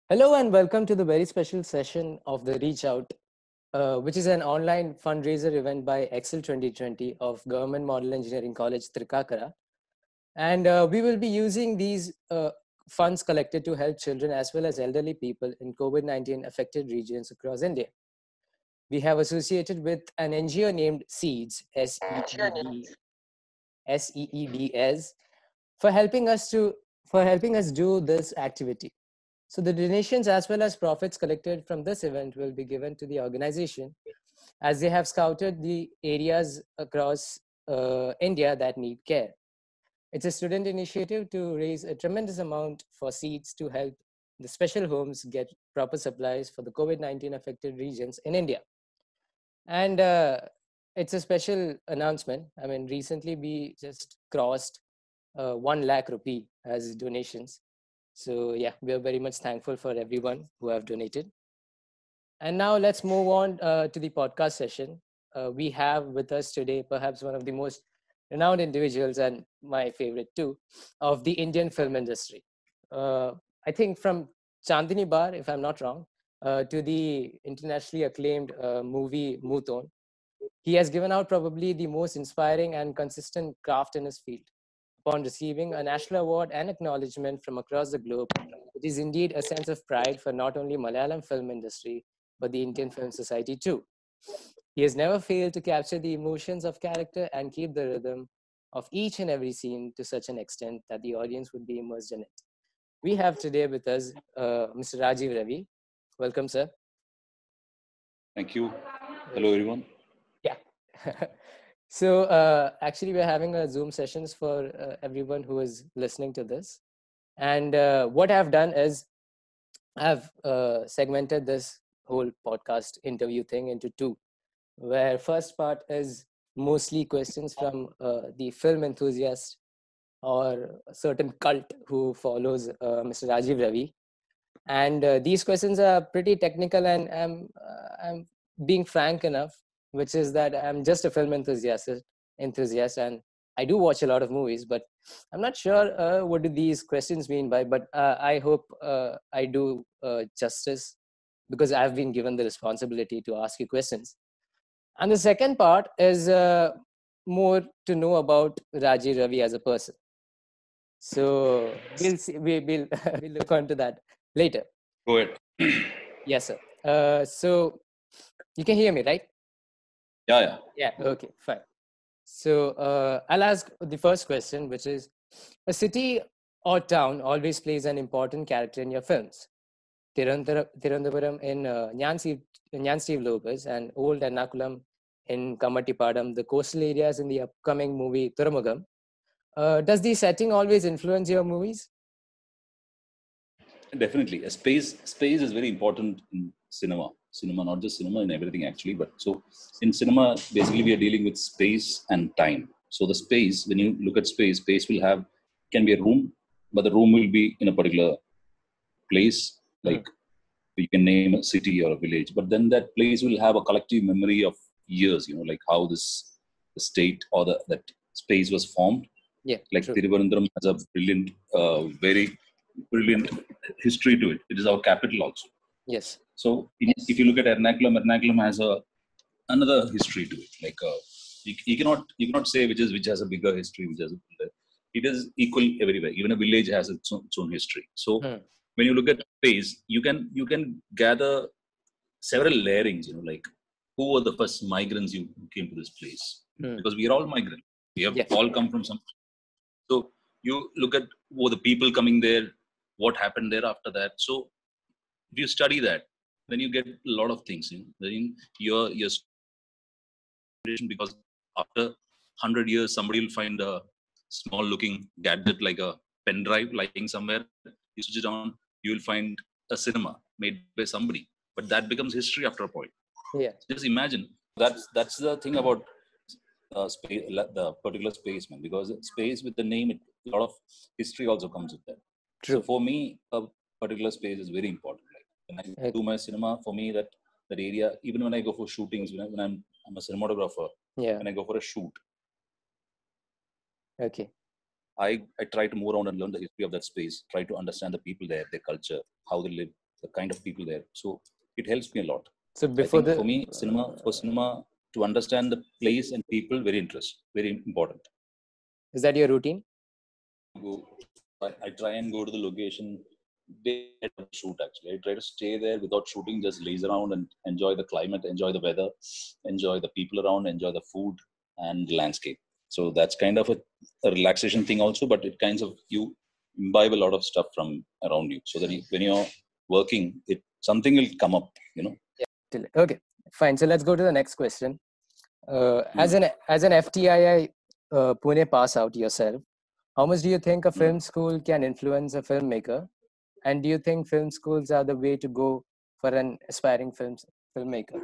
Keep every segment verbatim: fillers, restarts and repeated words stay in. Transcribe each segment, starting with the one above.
Hello and welcome to the very special session of the Reach Out, uh, which is an online fundraiser event by Excel twenty twenty of Government Model Engineering College, Trikakara. And uh, we will be using these uh, funds collected to help children as well as elderly people in COVID nineteen affected regions across India. We have associated with an N G O named SEEDS, S E E D S E E D S, for helping us to for helping us do this activity. So the donations as well as profits collected from this event will be given to the organization as they have scouted the areas across uh, India that need care. It's a student initiative to raise a tremendous amount for seeds to help the special homes get proper supplies for the COVID nineteen affected regions in India. And uh, it's a special announcement. I mean, recently we just crossed uh, one lakh rupee as donations. So yeah, we are very much thankful for everyone who have donated. And now let's move on uh, to the podcast session. Uh, we have with us today perhaps one of the most renowned individuals and my favorite too of the Indian film industry. Uh, I think from Chandini Bar, if I'm not wrong, uh, to the internationally acclaimed uh, movie Muton, he has given out probably the most inspiring and consistent craft in his field. Upon receiving a national award and acknowledgement from across the globe, it is indeed a sense of pride for not only Malayalam film industry, but the Indian film society too. He has never failed to capture the emotions of character and keep the rhythm of each and every scene to such an extent that the audience would be immersed in it. We have today with us uh, Mister Rajiv Ravi. Welcome, sir. Thank you. Hello, everyone. Yeah. So uh, actually, we're having a Zoom sessions for uh, everyone who is listening to this. And uh, what I've done is I've uh, segmented this whole podcast interview thing into two, where first part is mostly questions from uh, the film enthusiast or a certain cult who follows uh, Mister Rajiv Ravi. And uh, these questions are pretty technical, and I'm, uh, I'm being frank enough, which is that I'm just a film enthusiast, enthusiast, and I do watch a lot of movies, but I'm not sure uh, what do these questions mean by. But uh, I hope uh, I do uh, justice because I've been given the responsibility to ask you questions. And the second part is uh, more to know about Raji Ravi as a person. So we'll see, we, we'll we'll look onto that later. Go ahead. Yes, sir. Uh, so you can hear me, right? Yeah, yeah. Yeah. Okay, fine. So uh, I'll ask the first question, which is a city or town always plays an important character in your films. Tirunthara- Tirundapuram in uh, Nyan Steve, Nyan Steve Lopez and Old Ernakulam in Kamattipadam, the coastal areas in the upcoming movie Thuramugam. Uh, does the setting always influence your movies? Definitely. A space space is very important in cinema. Cinema, not just cinema, in everything actually. But so in cinema, basically we are dealing with space and time. So the space, when you look at space, space will have can be a room, but the room will be in a particular place, Hmm. like you can name a city or a village. But then that place will have a collective memory of years, you know, like how this the state or the that space was formed. Yeah, Like true. Thiruvananthapuram has a brilliant, uh, very brilliant history to it. It is our capital also. Yes. So in, if you look at Ernakulam, Ernakulam has a another history to it. Like uh, you, you cannot you cannot say which is which has a bigger history, which has a, it is equal everywhere. Even a village has its own, its own history. So Hmm. when you look at space, you can you can gather several layerings. You know, like who were the first migrants you who came to this place? Hmm. Because we are all migrants. We have Yeah. all come from some. So you look at who were the people coming there, what happened there after that. So if you study that, then you get a lot of things. You know, then your your because after one hundred years, somebody will find a small looking gadget like a pen drive lying somewhere. You switch it on, you will find a cinema made by somebody. But that becomes history after a point. Yeah. Just imagine that's that's the thing about uh, space, the particular space, man. Because space with the name, it, a lot of history also comes with that. So True. for me, a particular space is very important. Like when I Okay. do my cinema, for me that that area, even when I go for shootings, when, I, when I'm I'm a cinematographer, Yeah. when I go for a shoot, Okay. I I try to move around and learn the history of that space. Try to understand the people there, their culture, how they live. the kind of people there. So it helps me a lot. So I before think the for me, cinema, for cinema to understand the place and people, very interest, very important. is that your routine? Go, I, I try and go to the location. They shoot actually. I try to stay there without shooting, just laze around and enjoy the climate, enjoy the weather, enjoy the people around, enjoy the food and the landscape. So that's kind of a, a relaxation thing also, but it kinds of you imbibe a lot of stuff from around you, so that you, when you're working, it something will come up, you know. Till- Okay, fine. So let's go to the next question. Uh, as Hmm. an as an F T I I uh, Pune pass out yourself, how much do you think a Hmm. film school can influence a filmmaker? And do you think film schools are the way to go for an aspiring film filmmaker?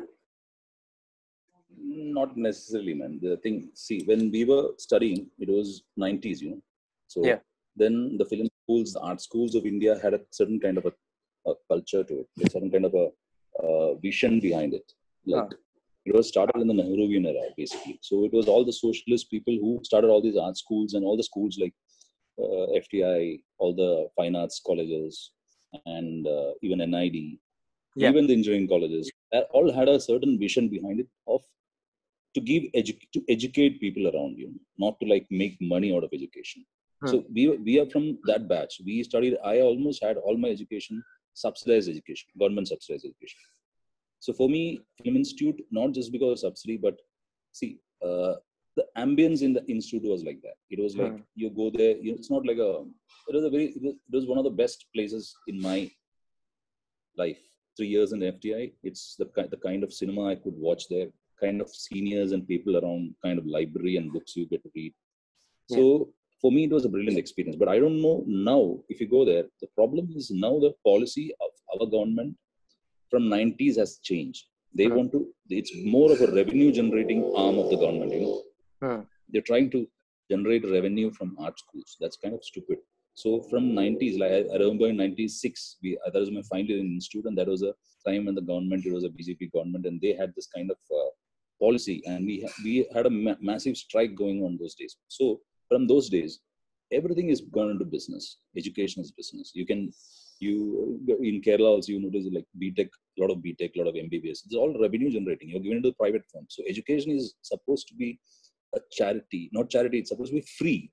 Not necessarily, man. The thing, see, when we were studying, it was nineties, you know. Yeah. So then the film schools, the art schools of India had a certain kind of a, a culture to it, a certain kind of a uh, vision behind it. Like Huh. it was started in the Nehruvian era, basically. So it was all the socialist people who started all these art schools and all the schools like uh, F T I, all the fine arts colleges, and uh, even N I D, Yeah. even the engineering colleges, that all had a certain vision behind it of to give edu- to educate people around you, not to like make money out of education. Hmm. So we we are from that batch. We studied. I almost had all my education subsidized education, government subsidized education. So for me, film institute, not just because of subsidy, but see, uh, the ambience in the institute was like that. It was like Hmm. you go there. You know, it's not like a. It was a very. It was, it was one of the best places in my life. Three years in F T I. It's the ki- the kind of cinema I could watch there, kind of seniors and people around, kind of library and books you get to read. Yeah. So for me, it was a brilliant experience. But I don't know now if you go there. The problem is now the policy of our government from nineties has changed. They Hmm. want to. It's more of a revenue generating arm of the government. You know, Hmm. they're trying to generate revenue from art schools. That's kind of stupid. So from nineties, like I, I remember in ninety-six, we uh, that was my final year in institute, and that was a time when the government, it was a B J P government, and they had this kind of uh, policy, and we ha- we had a ma- massive strike going on those days. So from those days, everything is gone into business. Education is business. You can you in Kerala also you notice like B Tech, a lot of B Tech, a lot of M B B S. It's all revenue generating. You're given to the private firm. So education is supposed to be a charity, not charity. It's supposed to be free.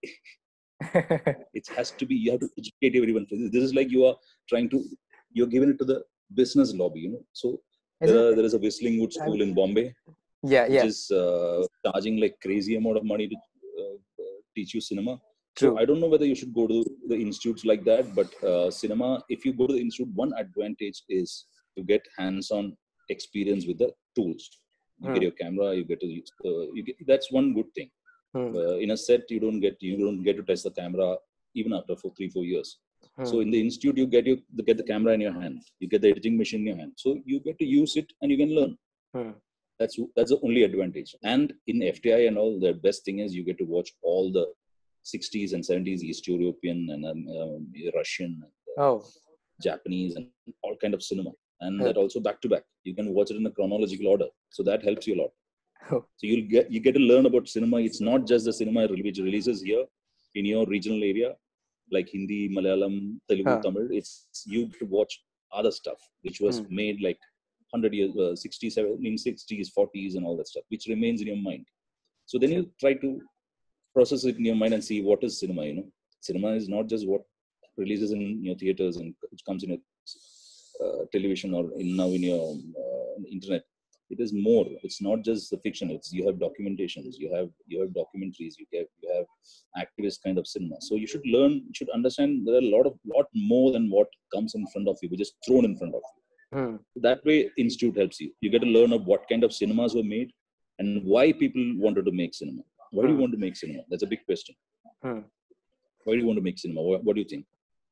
It has to be. You have to educate everyone. This is like you are trying to. You're giving it to the business lobby. You know. So Is there it? are there is a Whistling Wood I'm, school in Bombay, yeah. which Yeah. is uh, charging like crazy amount of money to uh, uh, teach you cinema. So True. I don't know whether you should go to the institutes like that, but uh, cinema, if you go to the institute, one advantage is to get hands-on experience with the tools. You get Hmm. your camera, you get to use, uh, you get, that's one good thing. Hmm. Uh, in a set, you don't get you don't get to test the camera even after for three four years. So Hmm. in the institute, you get you get the camera in your hand, you get the editing machine in your hand, so you get to use it and you can learn. Hmm. That's that's the only advantage. And in F T I and all, the best thing is you get to watch all the sixties and seventies East European and um, um, Russian, and, uh, Oh. Japanese, and all kind of cinema. And that Okay. also back to back. You can watch it in a chronological order, so that helps you a lot. Oh. So you'll get you get to learn about cinema. It's not just the cinema which releases here in your regional area, like Hindi, Malayalam, Telugu, Huh. Tamil. It's you get to watch other stuff which was Hmm. made like hundred years, uh, sixties, in sixties, forties, and all that stuff, which remains in your mind. So then you True. try to process it in your mind and see what is cinema. You know, cinema is not just what releases in your theaters and which comes in a uh, television or in now in your uh, internet. It is more. It's not just the fiction. It's you have documentations, you have you have documentaries, you have you have activist kind of cinema. So you should learn, you should understand there are a lot of lot more than what comes in front of you, which is thrown in front of you. Hmm. That way institute helps you. You get to learn of what kind of cinemas were made and why people wanted to make cinema. Why do you Hmm. want to make cinema? That's a big question. Hmm. Why do you want to make cinema? What, what do you think?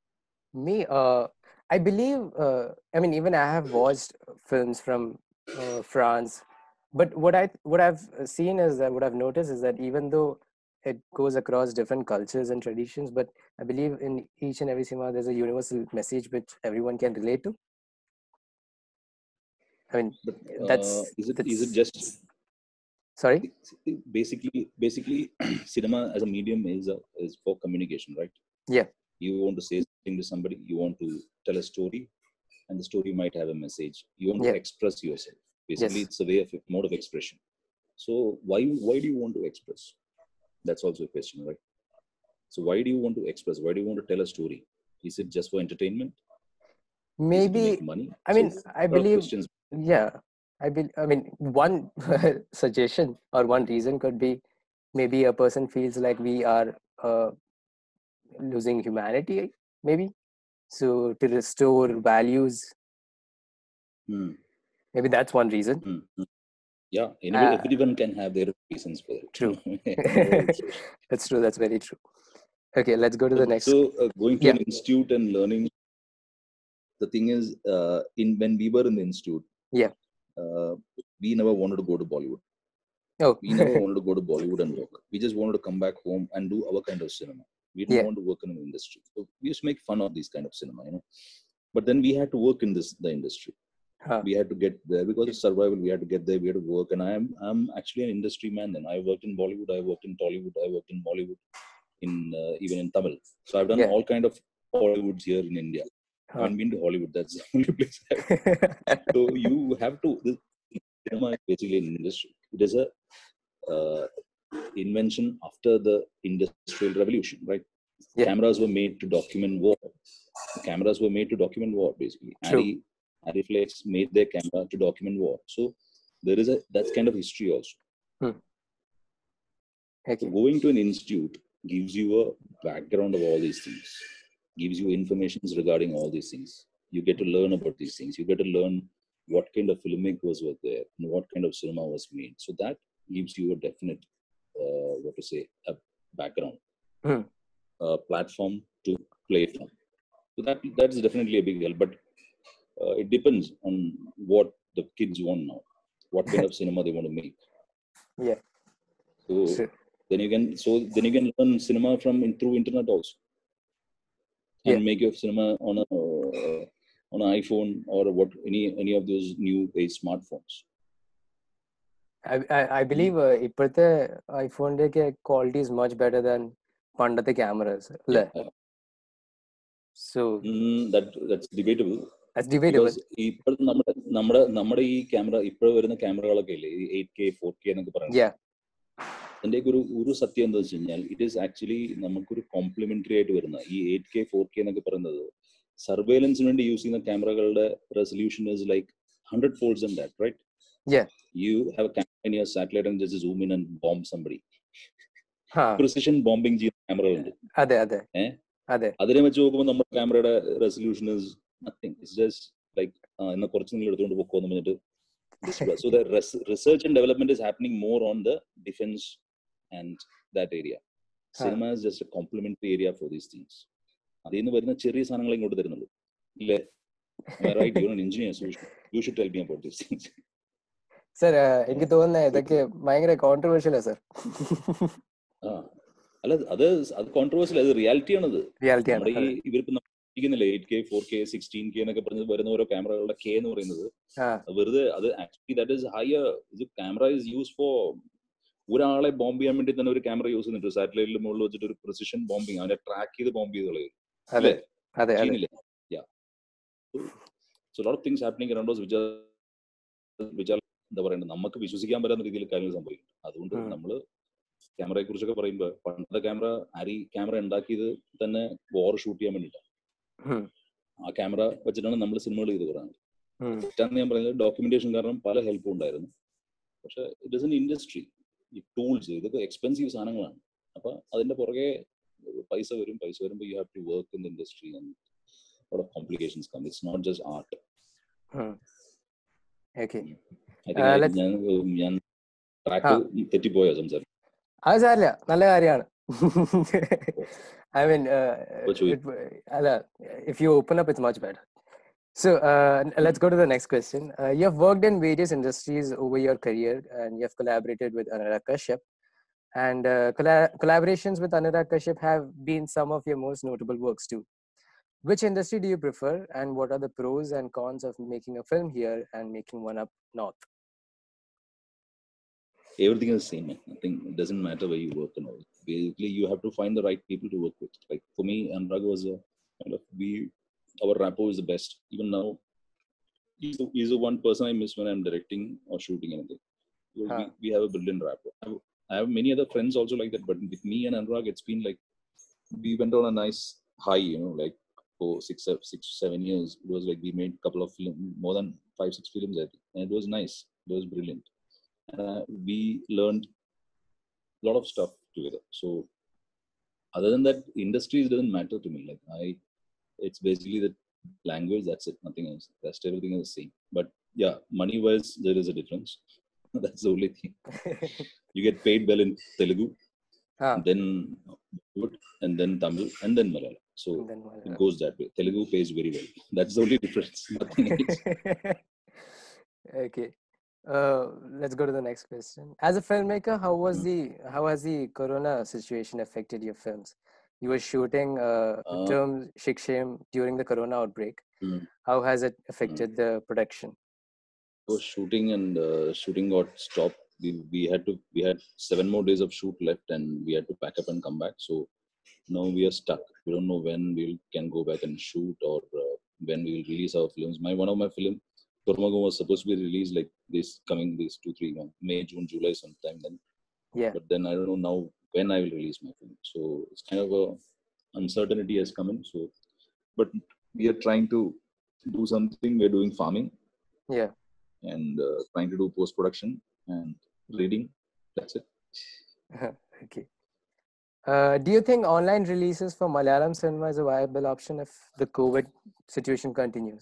Me, uh, I believe. Uh, I mean, even I have watched films from uh, France, but what I what I've seen is that what I've noticed is that even though it goes across different cultures and traditions, but I believe in each and every cinema there's a universal message which everyone can relate to. I mean, But uh, that's is it is it that's. just Sorry. basically basically cinema as a medium is a, is for communication, right? Yeah. You want to say something to somebody, you want to tell a story, and the story might have a message. You want Yeah. to express yourself. Basically, Yes. it's a way of mode of expression. So why why do you want to express? That's also a question, right? So why do you want to express? Why do you want to tell a story? Is it just for entertainment? Is it to make Maybe, money? I So mean, I a lot of believe, questions. yeah, I be, I mean, one suggestion or one reason could be maybe a person feels like we are uh, losing humanity, maybe. So to restore values, Hmm. maybe that's one reason. Hmm. Hmm. Yeah, anybody, Uh, everyone can have their reasons for it. true. No obsession. That's true. That's very true. Okay, let's go to the next. So uh, going to Yeah. an institute and learning. The thing is, uh, in when we were in the institute, Yeah. uh, we never wanted to go to Bollywood. Oh. We never wanted to go to Bollywood and work. We just wanted to come back home and do our kind of cinema. We didn't Yeah. want to work in an industry. So we used to make fun of these kind of cinema, you know. But then we had to work in this the industry. Huh. We had to get there because of survival. We had to get there. We had to work. And I am I'm actually an industry man. Then I worked in Bollywood. I worked in Tollywood. I worked in Bollywood. In uh, even in Tamil. So I've done Yeah. all kind of Hollywoods here in India. Huh. I haven't been to Hollywood. That's the only place I've So you have to. This cinema is basically an industry. It is a uh, invention after the industrial revolution, right? Yeah. Cameras were made to document war. The cameras were made to document war, basically. True. Arri, Ariflex made their camera to document war. So there is a that's kind of history also. Hmm. Okay. So going to an institute gives you a background of all these things, gives you information regarding all these things. You get to learn about these things. You get to learn what kind of filmmakers were there and what kind of cinema was made. So that gives you a definite, uh, what to say, a background, Hmm. a platform to play from. So that that's definitely a big deal. But uh, it depends on what the kids want now, what kind of cinema they want to make. Yeah. So Sure. then you can so then you can learn cinema from in, through internet also, and Yeah. make your cinema on a uh, on an iPhone or what any any of those new age smartphones. I, I, I believe uh, ഇപ്പോഴത്തെ ഐഫോണിന്റെ ഒക്കെ quality is much better than പണ്ടത്തെ cameras അല്ലേ? Yeah. So Mm, that that's debatable. that's debatable. Because ഇപ്പോഴത്തെ നമ്മുടെ നമ്മുടെ നമ്മുടെ ഈ ക്യാമറ ഇപ്പോൾ വരുന്ന ക്യാമറകളൊക്കെ ഇല്ലേ ഈ എയ്റ്റ് കെ ഫോർ കെ എന്നൊക്കെ പറയുന്നത്, Yeah. അതിന്റെ ഒരു ഒരു സത്യം എന്താ വെച്ച് കഴിഞ്ഞാൽ ഇറ്റ് ഈസ് ആക്ച്വലി നമുക്കൊരു കോംപ്ലിമെന്ററി ആയിട്ട് വരുന്ന ഈ എയ്റ്റ് കെ ഫോർ കെ എന്നൊക്കെ പറയുന്നത് സർവേലൻസിന് വേണ്ടി യൂസ് ചെയ്യുന്ന ക്യാമറകളുടെ resolution is like hundred folds in that, right? Yeah. You have a camera in your satellite and just zoom in and bomb somebody. Huh. Precision bombing ചെയ്യുന്ന ക്യാമറകളുണ്ട്. അതെ അതെ ഏഹ് അതെ അതിനെ വെച്ച് നോക്കുമ്പോൾ നമ്മുടെ ക്യാമറയുടെ resolution is nothing. It's just like എന്നാ കുറച്ച് നിങ്ങൾ എടുത്തുകൊണ്ട് പോക്കോന്ന് പറഞ്ഞിട്ട് destroy. So the res- research and development is happening more on the defense and that area. Cinema is just a complementary area for these things. അതിൽ നിന്ന് വരുന്ന ചെറിയ സാധനങ്ങൾ ഇങ്ങോട്ട് തരുന്നുള്ളൂ ഇല്ലേ? Right? You're an engineer, so you should, you should tell me about these things. Sir എനിക്ക് തോന്നുന്നത് ഇതൊക്കെ ഭയങ്കര കോൺട്രവേഴ്ഷ്യലാ സർ. ആ അല്ല അത് അത് കോൺട്രവേഴ്സ്യൽ, അത് റിയാലിറ്റിയാണത്. നമ്മുടെ ഈ ഇവരിപ്പോ ഇരിക്കുന്നില്ലേ eight K four K sixteen K എന്നൊക്കെ പറഞ്ഞ് വരുന്ന ഓരോ ക്യാമറകളുടെ കെ എന്ന് പറയുന്നത് വെറുതെ അത് ആക്ച്വലി ദാറ്റ് ഇസ് ഹയർ. ഇത് ക്യാമറ ഇസ് യൂസ് ഫോർ ഒരാളെ ബോംബ് ചെയ്യാൻ വേണ്ടി തന്നെ ഒരു ക്യാമറ യൂസ് ചെയ്യുന്നുണ്ട്. സാറ്റലൈറ്റിൽ മുകളിൽ വെച്ചിട്ട് ഒരു പ്രിസിഷൻ ബോംബിങ്, അവനെ ട്രാക്ക് ചെയ്ത് ബോംബ് ചെയ്ത് കളയും. So a lot of things happening around us which are which are എന്താ പറയുന്നത് നമുക്ക് വിശ്വസിക്കാൻ പറ്റാത്ത രീതിയിൽ കാര്യങ്ങൾ സംഭവിക്കും. അതുകൊണ്ട് നമ്മള് ക്യാമറയെ കുറിച്ചൊക്കെ പറയുമ്പോൾ പണ്ടത്തെ ക്യാമറ ആരി ക്യാമറ ഉണ്ടാക്കിയത് തന്നെ വാർ ഷൂട്ട് ചെയ്യാൻ വേണ്ടിയിട്ടാണ്. ആ ക്യാമറ വെച്ചിട്ടാണ് നമ്മൾ സിനിമകൾ ചെയ്ത് പറയുന്നത്. തെറ്റാന്ന് ഞാൻ പറയുന്നത് ഡോക്യുമെന്റേഷൻ കാരണം പല ഹെൽപ്പും ഉണ്ടായിരുന്നു. പക്ഷെ ഇറ്റ് ഇസ് എൻ ഇൻഡസ്ട്രി. ഈ ടൂൾസ് ഇതൊക്കെ എക്സ്പെൻസീവ് സാധനങ്ങളാണ്. അപ്പൊ അതിന്റെ പുറകെ പൈസ വരും. പൈസ വരുമ്പോൾ you have to work in the industry and lot of complications come. It's not just art. Hmm. Okay. I think I ഞാൻ ഞാൻ ട്രാക്ക് തെറ്റിപ്പോയോ സംസാരിക്കും? അത് സാരില്ല, നല്ല കാര്യമാണ്. I mean, uh, it, uh, if you open up, it's much better. So uh, let's go to the next question. Uh, you have worked in various industries over your career, and you have collaborated with Anurag Kashyap. And uh, colla- collaborations with Anurag Kashyap have been some of your most notable works too. Which industry do you prefer, and what are the pros and cons of making a film here and making one up north? Everything is the same. I think it doesn't matter where you work and all. Basically, you have to find the right people to work with. Like for me, Anurag was a kind of we our rapport is the best. Even now, he's the, he's the one person I miss when I'm directing or shooting anything. Because Huh. we, we have a brilliant rapport. I have, I have many other friends also like that, but with me and Anurag, it's been like we went on a nice high, you know, like for six, seven, six, seven years. It was like we made a couple of film, more than five, six films, I think, and it was nice. It was brilliant. Uh, we learned a lot of stuff together. So other than that, industries doesn't matter to me. Like I, it's basically the language. That's it. Nothing else. Rest everything is the same. But yeah, money wise, there is a difference. That's the only thing. You get paid well in Telugu, Huh. then and then Tamil, and then Malayalam. So And then it Malayalam. goes that way. Telugu pays very well. That's the only difference. Nothing else. Okay. Uh, let's go to the next question. As a filmmaker, how was Hmm. the how has the corona situation affected your films? You were shooting uh, Uh, term Shikshem during the corona outbreak. hmm. How has it affected the production? So shooting and uh, shooting got stopped. We, we had to we had seven more days of shoot left, and we had to pack up and come back. So now we are stuck. We don't know when we can go back and shoot, or uh, when we will release our films. My one of my film, Tormago, was supposed to be released like this coming this two three months, May, June, July sometime then. Yeah. But then I don't know now when I will release my film. So it's kind of a uncertainty has come in. So, but we are trying to do something. We're doing farming Yeah. and uh, trying to do post production and reading. That's it. Okay. Uh, do you think online releases for Malayalam cinema is a viable option if the COVID situation continues?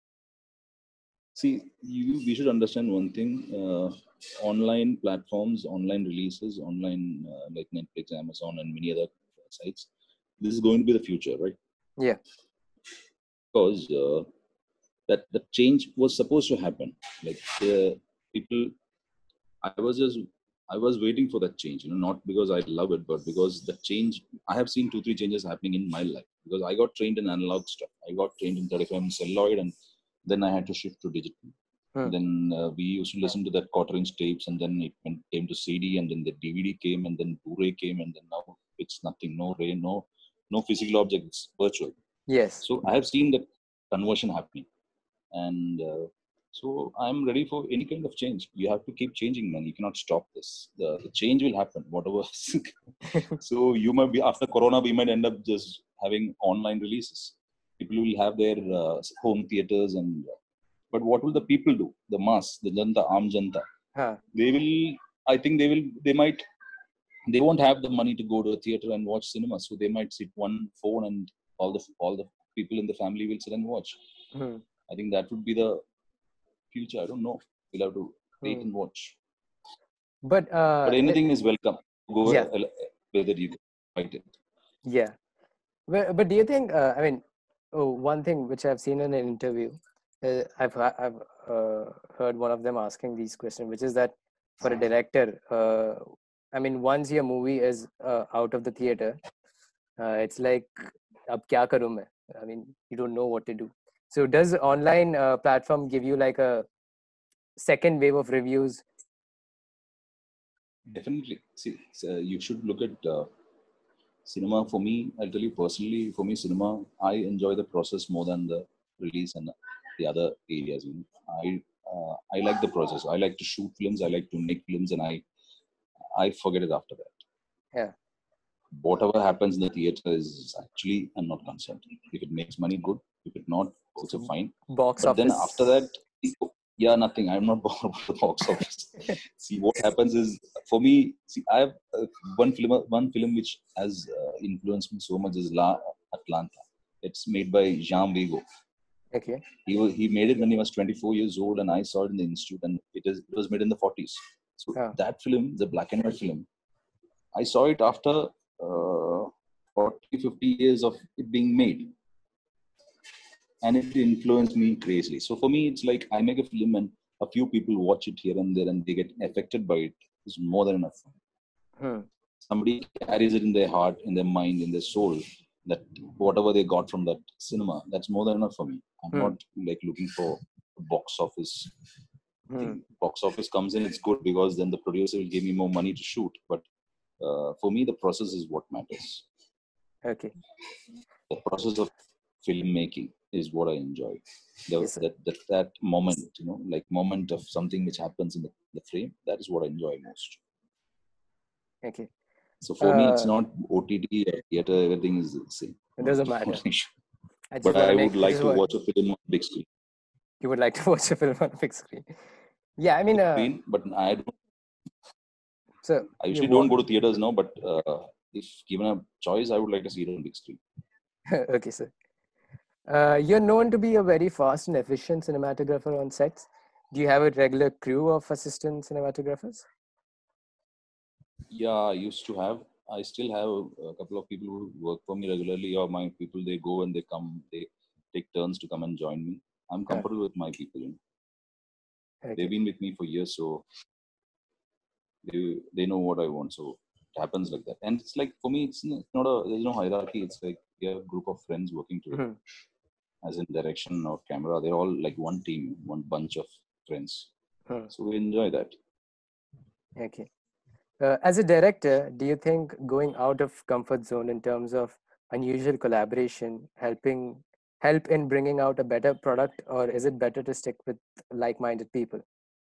See, you, we should understand one thing. Uh, online platforms, online releases, online uh, like Netflix, Amazon, and many other sites. This is going to be the future, right? Yeah. Because uh, that the change was supposed to happen. Like uh, people, I was just I was waiting for that change. You know, not because I love it, but because the change. I have seen two, three changes happening in my life. Because I got trained in analog stuff. I got trained in thirty-five mm celluloid, and then I had to shift to digital. Hmm. Then uh, we used to listen to that quarter inch tapes, and then it went, came to C D, and then the D V D came, and then Blu-ray came, and then now it's nothing, no ray, no no physical object, it's virtual. Yes. So I have seen that conversion happening, and uh, so I'm ready for any kind of change. You have to keep changing, man. You cannot stop this. The, the change will happen, whatever. So you might be after Corona, we might end up just having online releases. People will have their uh, home theaters and. But what will the people do? The mass, the janta, aam janta. Huh. They will. I think they will. They might. They won't have the money to go to a theater and watch cinema, so they might sit one phone and all the all the people in the family will sit and watch. Hmm. I think that would be the future. I don't know. We'll have to wait Hmm. and watch. But uh, But let- anything is welcome. Go Yeah. uh, whether you fight it. yeah. But, but do you think? Uh, I mean, oh, one thing which I've seen in an interview, uh, I've ha- I've uh, heard one of them asking these questions, which is that for a director, uh, I mean, once your movie is uh, out of the theater, uh, it's like, ab kya karu main? I mean, you don't know what to do. So does online uh, platform give you like a second wave of reviews? Definitely. See, so you should look at uh, cinema. For me, I'll tell you personally. For me, cinema, I enjoy the process more than the release and the other areas. You know. I uh, I like the process. I like to shoot films. I like to make films, and I I forget it after that. Yeah. Whatever happens in the theater is actually I'm not concerned. If it makes money, good. If it not, also fine. Box But office. then after that, yeah, nothing. I'm not bothered about the box office. See, what happens is for me. See, I have uh, one film. One film which has uh, influenced me so much is La Atlanta. It's made by Jean Vigo. Okay. He was, he made it when he was twenty-four years old, and I saw it in the institute, and it is it was made in the forties. So Ah. that film, the black and white film, I saw it after uh, forty, fifty years of it being made. And it influenced me crazily. So for me, it's like I make a film and a few people watch it here and there and they get affected by it. It's more than enough. Hmm. Somebody carries it in their heart, in their mind, in their soul, that whatever they got from that cinema, that's more than enough for me. I'm Hmm. not like looking for box office. Hmm. Box office comes in, it's good because then the producer will give me more money to shoot. But uh, for me, the process is what matters. Okay. The process of filmmaking. is what I enjoy. The, Yes, sir. that, that that moment, you know, like moment of something which happens in the, the frame. That is what I enjoy most. Okay. So for me, it's Uh, not O T T or theater. Everything is the same. it Not, doesn't not matter. an issue. I just But want to I make. would I like just to want. watch a film on big screen. You would like to watch a film on a big screen. Yeah, I mean, Big uh, screen, but I don't. so I you usually don't want. go to theaters now. But uh, if given a choice, I would like to see it on big screen. Okay, sir. Uh, you're known to be a very fast and efficient cinematographer on sets. Do you have a regular crew of assistant cinematographers? Yeah, I used to have. I still have a, a couple of people who work for me regularly, or my people. They go and they come. They take turns to come and join me. I'm Huh. comfortable with my people. You know. They've Okay. been with me for years, so they they know what I want. So it happens like that. And it's like for me, it's n- it's not a there's no hierarchy. It's like we have a group of friends working together. Mhm. As in direction or camera, they're all like one team, one bunch of friends. Hmm. So we enjoy that. Okay. Uh, as a director, do you think going out of comfort zone in terms of unusual collaboration helping help in bringing out a better product, or is it better to stick with like-minded people?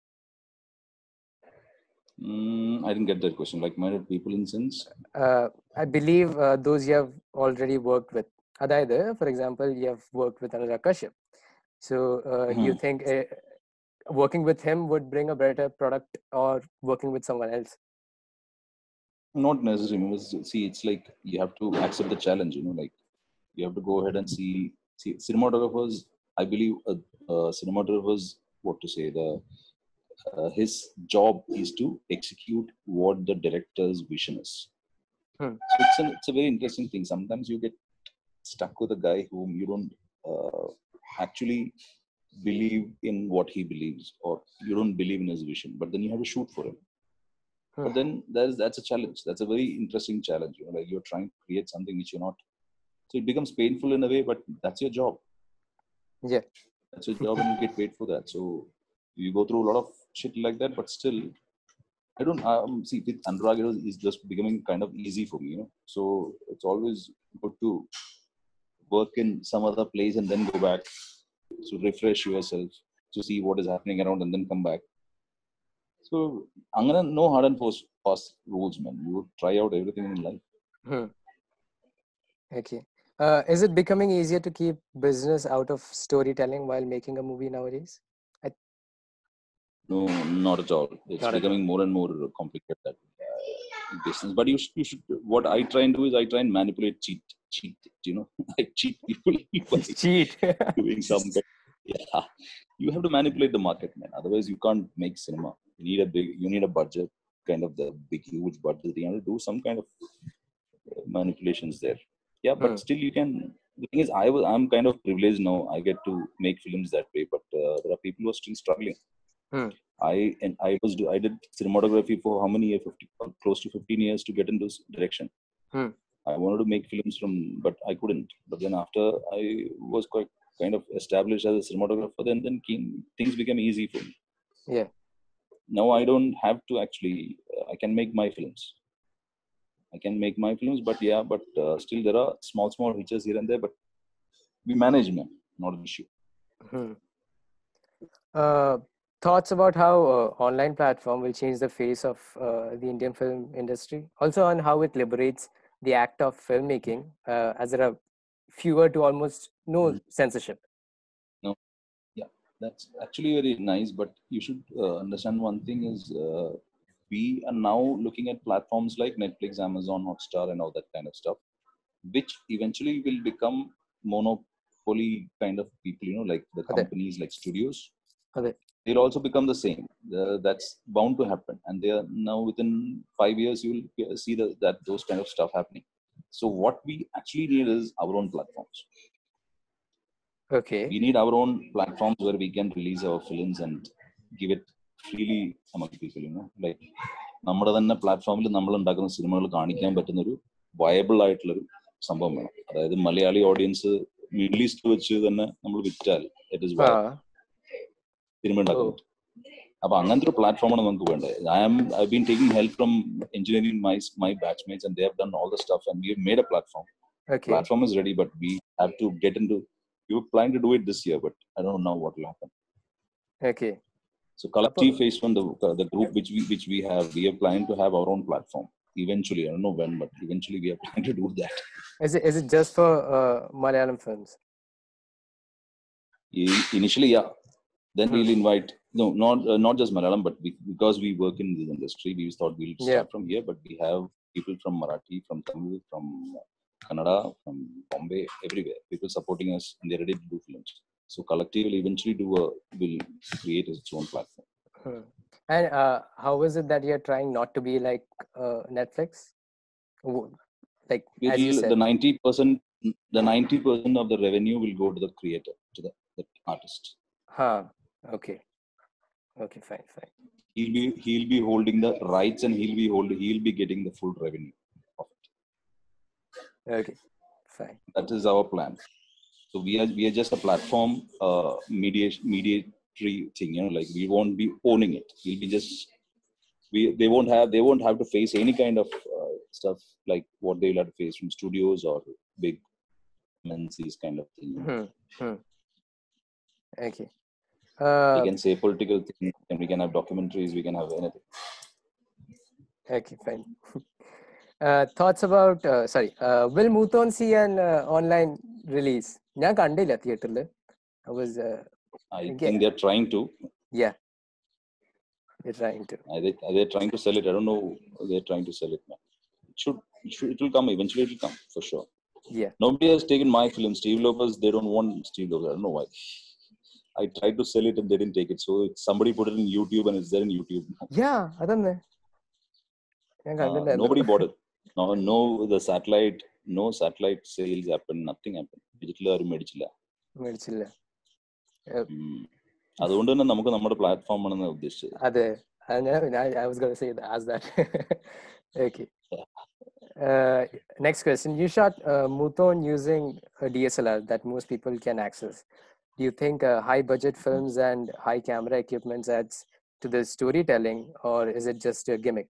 Mm, I didn't get that question. Like minded people in sense. Uh, I believe uh, those you have already worked with. Adaitha, for example, you have worked with Anurag Kashyap. So uh, you Hmm. think uh, working with him would bring a better product, or working with someone else? Not necessarily. Because, see, it's like you have to accept the challenge. You know, like you have to go ahead and see. See, cinematographers. I believe uh, uh, cinematographers. What to say? The uh, his job is to execute what the director's vision is. Hmm. So it's a it's a very interesting thing. Sometimes you get stuck with a guy whom you don't uh, actually believe in what he believes, or you don't believe in his vision, but then you have to shoot for him. Hmm. But then there's that's a challenge. That's a very interesting challenge. You know, like you're trying to create something which you're not. So it becomes painful in a way, but that's your job. Yeah. That's your job, and you get paid for that. So you go through a lot of shit like that, but still, I don't um, see with Anurag. It was, it's just becoming kind of easy for me. You know, so it's always good to work in some other place and then go back to refresh yourself to see what is happening around and then come back. So I'm gonna no hard and fast, fast rules, man. You try out everything in life. Hmm. Okay. Uh, is it becoming easier to keep business out of storytelling while making a movie nowadays? I, No, not at all. It's not at all. becoming more and more complicated that uh, business. But you should, you should. What I try and do is I try and manipulate, cheat, cheat. You know, I cheat people by Cheat. doing some. Yeah, you have to manipulate the market, man. Otherwise, you can't make cinema. You need a big. You need a budget, kind of the big, huge budget. You have to do some kind of manipulations there. Yeah, Hmm. but still you can. The thing is, I was I'm kind of privileged now. I get to make films that way, but uh, there are people who are still struggling. Hmm. I and I was do I did cinematography for how many years? fifty, close to fifteen years to get into this direction. Hmm. I wanted to make films from, but I couldn't. But then after I was quite kind of established as a cinematographer, then then came, things became easy for me. Yeah. Now I don't have to actually. Uh, I can make my films. I can make my films, but yeah, but uh, still there are small small features here and there. But we manage, man, not an issue. Hmm. Uh, thoughts about how uh, online platform will change the face of uh, the Indian film industry. Also on how it liberates the act of filmmaking, uh, as there are fewer to almost no Mhm. censorship. No, yeah, that's actually very nice. But you should uh, understand one thing is uh, we are now looking at platforms like Netflix, Amazon, Hotstar, and all that kind of stuff, which eventually will become monopoly kind of people. You know, like the Are there? companies like studios. Are there? They'll also become the same. Uh, that's bound to happen, and they are now within five years. You will see the, that those kind of stuff happening. So what we actually need is our own platforms. Okay. We need our own platforms where we can release our films and give it freely among people. You know, like നമ്മുടെ തന്നെ പ്ലാറ്റ്ഫോമിൽ നമ്മൾ ഉണ്ടാക്കുന്ന സിനിമകൾ കാണിക്കാൻ പറ്റുന്ന ഒരു viable ആയിട്ടുള്ളൊരു സംഭവം വേണം. അതായത് മലയാളി ഓഡിയൻസ് മിഡിൽ ഈസ്റ്റ് വെച്ച് തന്നെ നമ്മൾ വിറ്റാൽ it is viable Uh, cinema ഉണ്ടാക്കാൻ oh, പറ്റും. അപ്പൊ അങ്ങനത്തെ ഒരു പ്ലാറ്റ്ഫോമാണ് നമുക്ക് വേണ്ടത്. I am I been taking help from engineering my my batchmates and they have done all the stuff and we have made a platform. okay. Platform is ready, but we have to get into we were planning to do it this year, but I don't know what will happen. Okay. So Collective Phase One, the the group which we which we have, we are planning to have our own platform. Eventually, I don't know when, but eventually we are planning to do that. Is it is it just for uh, Malayalam films? Initially, yeah. Then Hmm. we'll invite no, not uh, not just Malayalam, but we, because we work in this industry, we thought we'll start Yeah. from here. But we have people from Marathi, from Tamil, from Kannada, from Bombay, everywhere. People supporting us, and they're ready to do films. So Collective will eventually do a will create its own platform. Hmm. And uh, how is it that you're trying not to be like uh, Netflix? Like as you said, the ninety percent, the ninety percent of the revenue will go to the creator, to the, the artist. Huh. Okay. Okay. Fine. Fine. He'll be he'll be holding the rights, and he'll be holding he'll be getting the full revenue of it. Okay. Fine. That is our plan. So we are we are just a platform, uh, mediation mediatory thing. You know, like we won't be owning it. We'll be just we they won't have they won't have to face any kind of uh, stuff like what they'll have to face from studios or big M N Cs kind of thing. Hmm. Hmm. Okay. We Uh, can say political things, and we can have documentaries. We can have anything. okay. Fine. Uh, thoughts about uh, sorry. Uh, will Mutton see an uh, online release? ഞാൻ കണ്ടില്ല തിയേറ്ററിൽ. I was. Uh, I yeah. think they're trying to. Yeah. They're trying to. Are they, are they trying to sell it? I don't know. They're trying to sell it now. It should, it should. It will come eventually. It will come for sure. Yeah. Nobody has taken my film. Steve Lopez. They don't want Steve Lopez. I don't know why. I tried to sell it and they didn't take it. So somebody put it in YouTube and it's there in YouTube. Yeah. അതന്നെ. ഞാൻ Uh, കണ്ടിട്ടുണ്ടായിരുന്നു. nobody bought it. No, no. The satellite. No satellite sales happened. Nothing happened. Digital ആരും മേടിച്ചില്ല. മേടിച്ചില്ല. അതുകൊണ്ട് തന്നെ നമുക്ക് നമ്മുടെ platform ആണെന്ന് ഉദ്ദേശിച്ചത്. അതെ. I was going to say that, as that. Okay. Uh, next question. You shot uh, Mutton using a D S L R that most people can access. Do you think uh, high budget films and high camera equipment adds to the storytelling, or is it just a gimmick?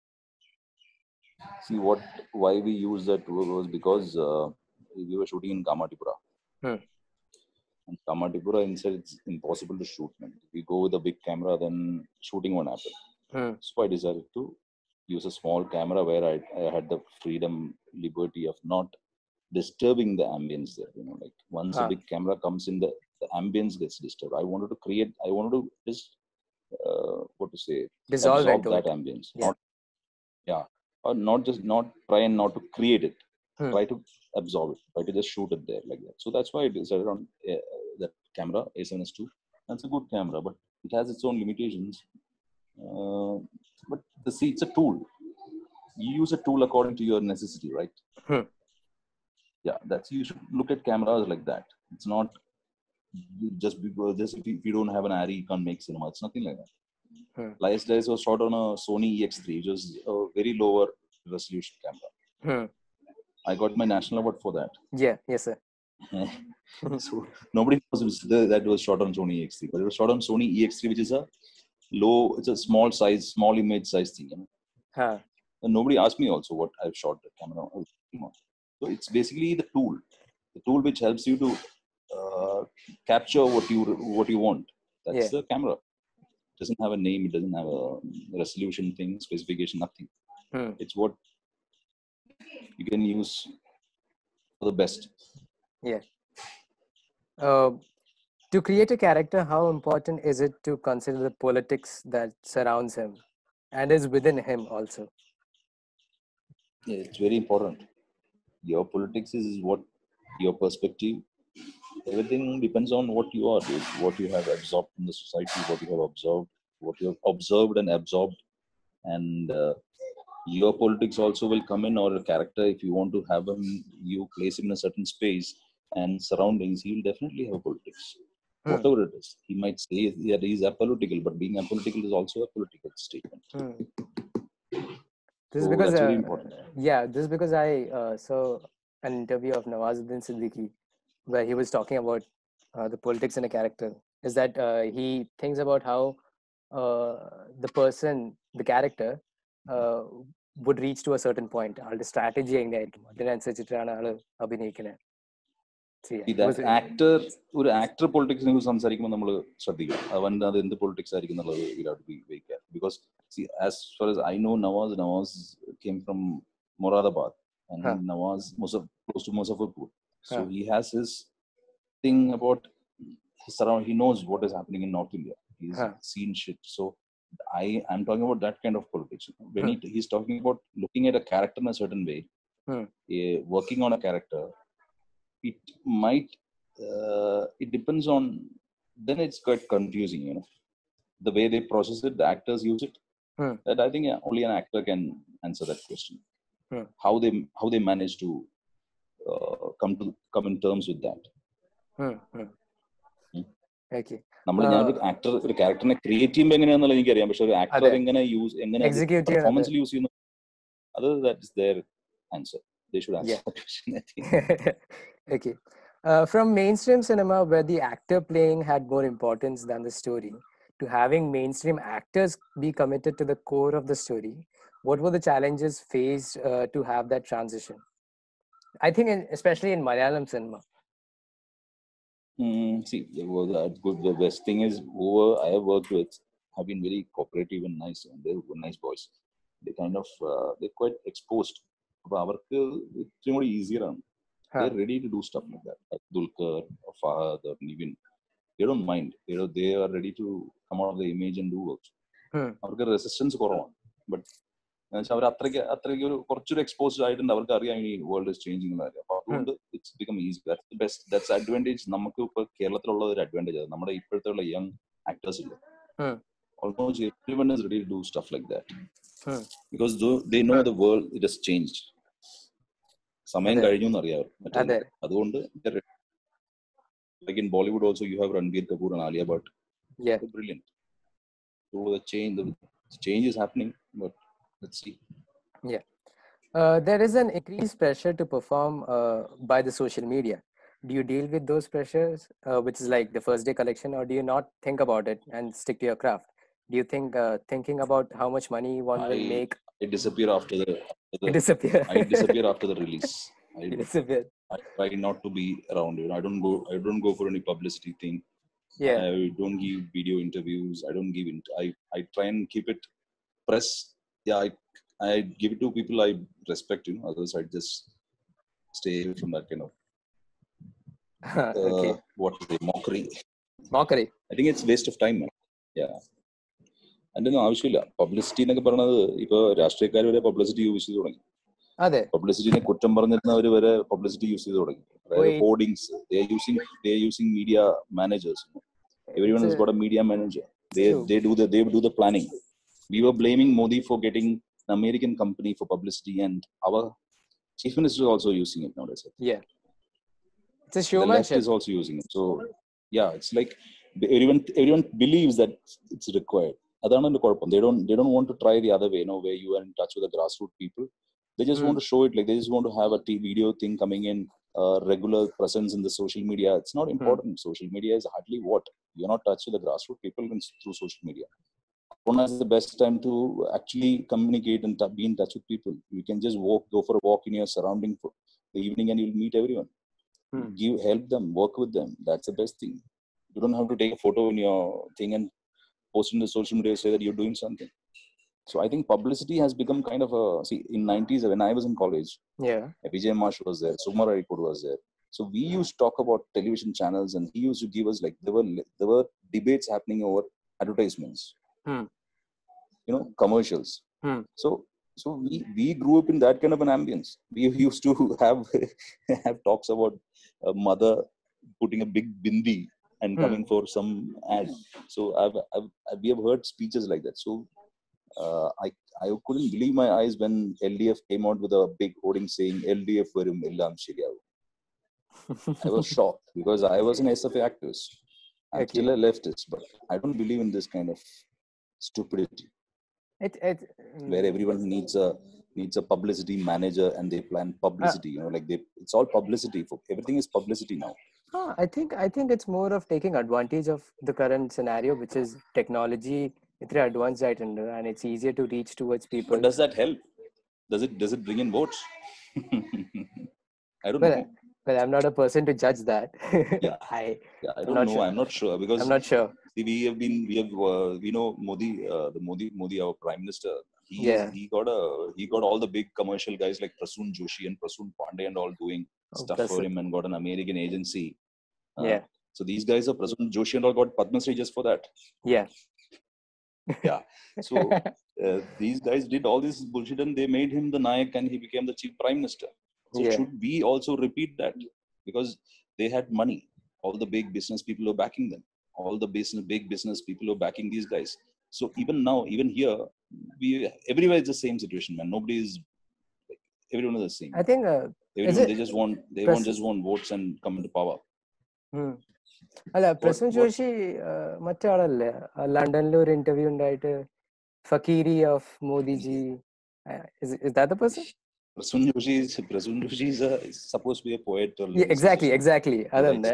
See, what why we used that was because uh, we were shooting in Kamatipura. Hmm. And Kamatipura, inside it's impossible to shoot. Man. If we go with a big camera, then shooting won't happen. Hmm. So I decided to use a small camera where I, I had the freedom, liberty of not disturbing the ambience there. You know, like once Ah. a big camera comes in, the, the ambience gets disturbed. I wanted to create, I wanted to just, uh, what to say, Dissolve absorb into that it. ambience. Yeah. Not, yeah. Or not just, not try and not to create it. Hmm. Try to absorb it. Try to just shoot it there like that. So that's why I decided on uh, that camera, A seven S two. That's a good camera, but it has its own limitations. Uh, but the see, it's a tool. You use a tool according to your necessity, right? Hmm. Yeah, that's you should look at cameras like that. It's not just because just if you, if you don't have an Arri, you can't make cinema. It's nothing like that. Hmm. Last days was shot on a Sony E X three, which was a very lower resolution camera. Hmm. I got my national award for that. Yeah. Yes, sir. So nobody knows that was shot on Sony E X three, but it was shot on Sony E X three, which is a low, it's a small size, small image size thing. You know? Huh. And nobody asked me also what I've shot the camera on. So it's basically the tool, the tool which helps you to uh, capture what you what you want. That's Yeah. the camera. It doesn't have a name. It doesn't have a resolution thing, specification, nothing. Hmm. It's what you can use for the best. Yeah. Uh, to create a character, how important is it to consider the politics that surrounds him and is within him also? Yeah, it's very important. Your politics is what your perspective. Everything depends on what you are, dude. What you have absorbed in the society, what you have observed, what you have observed and absorbed, and uh, your politics also will come in, or a character, if you want to have him, you place him in a certain space and surroundings, he will definitely have politics. Hmm. Whatever it is, he might say that he is apolitical, but being apolitical is also a political statement. Hmm. This is So because that's very uh, important. yeah, this is because I uh, saw an interview of Nawazuddin Siddiqui where he was talking about uh, the politics in a character. Is that uh, he thinks about how uh, the person, the character, uh, would reach to a certain point. ആളുടെ strategy എങ്ങനെയായിരിക്കും അതിനനുസരിച്ചിട്ടാണ് ആള് അഭിനയിക്കുന്നത്. So yeah, See it that was a- actor, ഒരു actor politics നെ കുറിച്ച് സംസാരിക്കുമ്പോൾ നമ്മൾ ശ്രദ്ധിക്കണം. അവൻ്റെ അത് എന്ത് politics ആയിരിക്കും എന്നുള്ളത് we have to be very careful. Because see, as far as I know, Nawaz Nawaz came from Moradabad, and Huh. Nawaz was close to Muzaffarpur. So Huh. he has his thing about his surround. He knows what is happening in North India. He's Huh. seen shit. So I am talking about that kind of politics. When Hmm. he, he's talking about looking at a character in a certain way, Hmm. eh, working on a character, it might uh, it depends on, then it's quite confusing, you know, the way they process it, the actors use it. Hmm. That I think, yeah, only an actor can answer that question. Hmm. How they how they manage to uh, come to come in terms with that. Hmm. Hmm. Hmm. Okay. നമ്മൾ Uh, ഞാനൊരു actor ഒരു ക്യാരക്ടറിനെ create ചെയ്യുമ്പോൾ എങ്ങനെയാണെന്നുള്ള എനിക്കറിയാം, പക്ഷെ ഒരു actor അതെ. അതെങ്ങനെ യൂസ് എങ്ങനെ Execute ചെയ്യുന്നത്. പെർഫോമൻസിൽ യൂസ് ചെയ്യുന്നു, അത് that is their answer. They should answer Yeah. that question, I think. Okay. Uh, from mainstream cinema, where the actor playing had more importance than the story, to having mainstream actors be committed to the core of the story, what were the challenges faced uh, to have that transition? I think, in, especially in Malayalam cinema. Mm, see, the, the good. The best thing is, whoever I have worked with have been very cooperative and nice, and they're nice boys. They kind of uh, they're quite exposed. അപ്പോൾ അവർക്ക് ഇത്രയും കൂടി easier ആണ്. Huh. They're ready to do stuff like that. Like Dulquer, or Fahad, or Nivin. They don't mind. They are, they are ready to come out of the image and do work. Hmm. അവർക്ക് resistance കുറവാണ്. But അവർ അത്രയ്ക്ക് അത്രയ്ക്ക് ഒരു കുറച്ചൊരു exposed ആയിട്ടുണ്ട്. അവർക്ക് അറിയാം ഈ വേൾഡ് ഇസ് ചേഞ്ചിങ് എന്ന കാര്യം. അപ്പൊ അതുകൊണ്ട് it's become easy. That's the best. That's advantage. നമുക്ക് ഇപ്പൊ കേരളത്തിലുള്ള ഒരു അഡ്വാൻറ്റേജ് ആണ് നമ്മുടെ ഇപ്പോഴത്തെ ഉള്ള യങ് ആക്ടേഴ്സ് ഇല്ല. Almost everyone is ready to do stuff like that. Because they know the world it has changed. സമയം കഴിഞ്ഞു എന്നറിയാം മറ്റേ. അതുകൊണ്ട് like in Bollywood also you have Ranbir Kapoor and Alia Bhatt. Yeah. They're brilliant. So the change, the change is happening, but let's see. Yeah. Uh, there is an increased pressure to perform uh, by the social media. Do you deal with those pressures, uh, which is like the first day collection, or do you not think about it and stick to your craft? Do you think uh, thinking about how much money one I, will make? I disappear after the, after the You disappear. I disappear after the release. I, You disappear. I try not to be around. You know, I don't go. I don't go for any publicity thing. Yeah. I don't give video interviews. I don't give. Int- I I try and keep it press. Yeah, I I give it to people I respect. You know, others I just stay away from that kind of uh, Okay. what is it, mockery. Mockery. I think it's waste of time, man. Yeah. അതിന്റെ ഒന്നും ആവശ്യമില്ല. Publicity എന്നൊക്കെ പറയുന്നത് ഇപ്പൊ രാഷ്ട്രീയക്കാർ വരെ publicity use ചെയ്ത് തുടങ്ങി. അതെ. പബ്ലിസിറ്റിനെ കുറ്റം പറഞ്ഞിരുന്നവർ വരെ പബ്ലിസിറ്റി യൂസ് ചെയ്ത് തുടങ്ങി. അതായത് hoardings, they are using they are using media managers. Everyone has got a media manager. They they do the they do the planning. We were blaming Modi for getting an American company for publicity, and our chief minister is also using it nowadays. Yeah. It's a showmanship. The left is also using it. So yeah, it's like everyone everyone believes that it's required. Adana the kuഴപ്പം. They don't they don't want to try the other way, you know, where you are in touch with the grassroots people. They just mm. want to show it, like they just want to have a t- video thing coming in, uh, regular presence in the social media. It's not important. Mm. Social media is hardly what you're not touched with the grassroots people through social media. One has the best time to actually communicate and t- be in touch with people. You can just walk, go for a walk in your surrounding for the evening, and you'll meet everyone. Mm. Give help them, work with them. That's the best thing. You don't have to take a photo in your thing and post in the social media, say that you're doing something. So I think publicity has become kind of a, see, in nineties when I was in college, yeah, Vijay Marsh was there, Sumar Arikod was there. So we used to talk about television channels, and he used to give us, like, there were there were debates happening over advertisements, hmm. you know, commercials. Hmm. So so we we grew up in that kind of an ambience. We used to have have talks about a mother putting a big bindi and hmm. coming for some ad. So I've, I've, I've we have heard speeches like that. So uh, I I couldn't believe my eyes when L D F came out with a big hoarding saying L D F varum ellam sheriyavu. I was shocked because I was an S F A activist. I'm okay. still a leftist, but I don't believe in this kind of stupidity. It, it, where everyone needs a needs a publicity manager and they plan publicity. Uh, you know, like they, it's all publicity. For everything is publicity now. Uh, I think I think it's more of taking advantage of the current scenario, which is technology. It's advanced right under, and it's easier to reach towards people. But does that help? Does it does it bring in votes? I don't well, know. Well, I'm not a person to judge that. Yeah. I, Yeah, I I'm don't not know. sure. I'm not sure because I'm not sure. see, we have been, we have, uh, we know Modi, uh, the Modi, Modi, our prime minister. He Yeah. is, he got a, he got all the big commercial guys like Prasoon Joshi and Prasoon Pandey and all doing Oh, stuff that's for it. him and got an American agency. Uh, Yeah. So these guys are Prasoon Joshi and all got Padma Shri just for that. Yeah. Yeah. So uh, these guys did all this bullshit and they made him the Nayak and he became the chief prime minister. So Yeah. should we also repeat that? Because they had money. All the big business people are backing them. All the business, big business people are backing these guys. So even now, even here, we everywhere it's the same situation, man. Nobody is, like, everyone is the same. I think uh, Everyone, it they just want, they Pras- want just want votes and come into power. hmm. അല്ല Prasoon what- Joshi മറ്റേ ആളല്ലേ ആ ലണ്ടനിൽ ഒരു interview ഉണ്ടായിട്ട് ഫക്കീരി of Modiji is that the person? Prasoon Joshi is, Prasoon Joshi is, a, is supposed to be a poet or Yeah, exactly, lyricist. exactly. അതന്നെ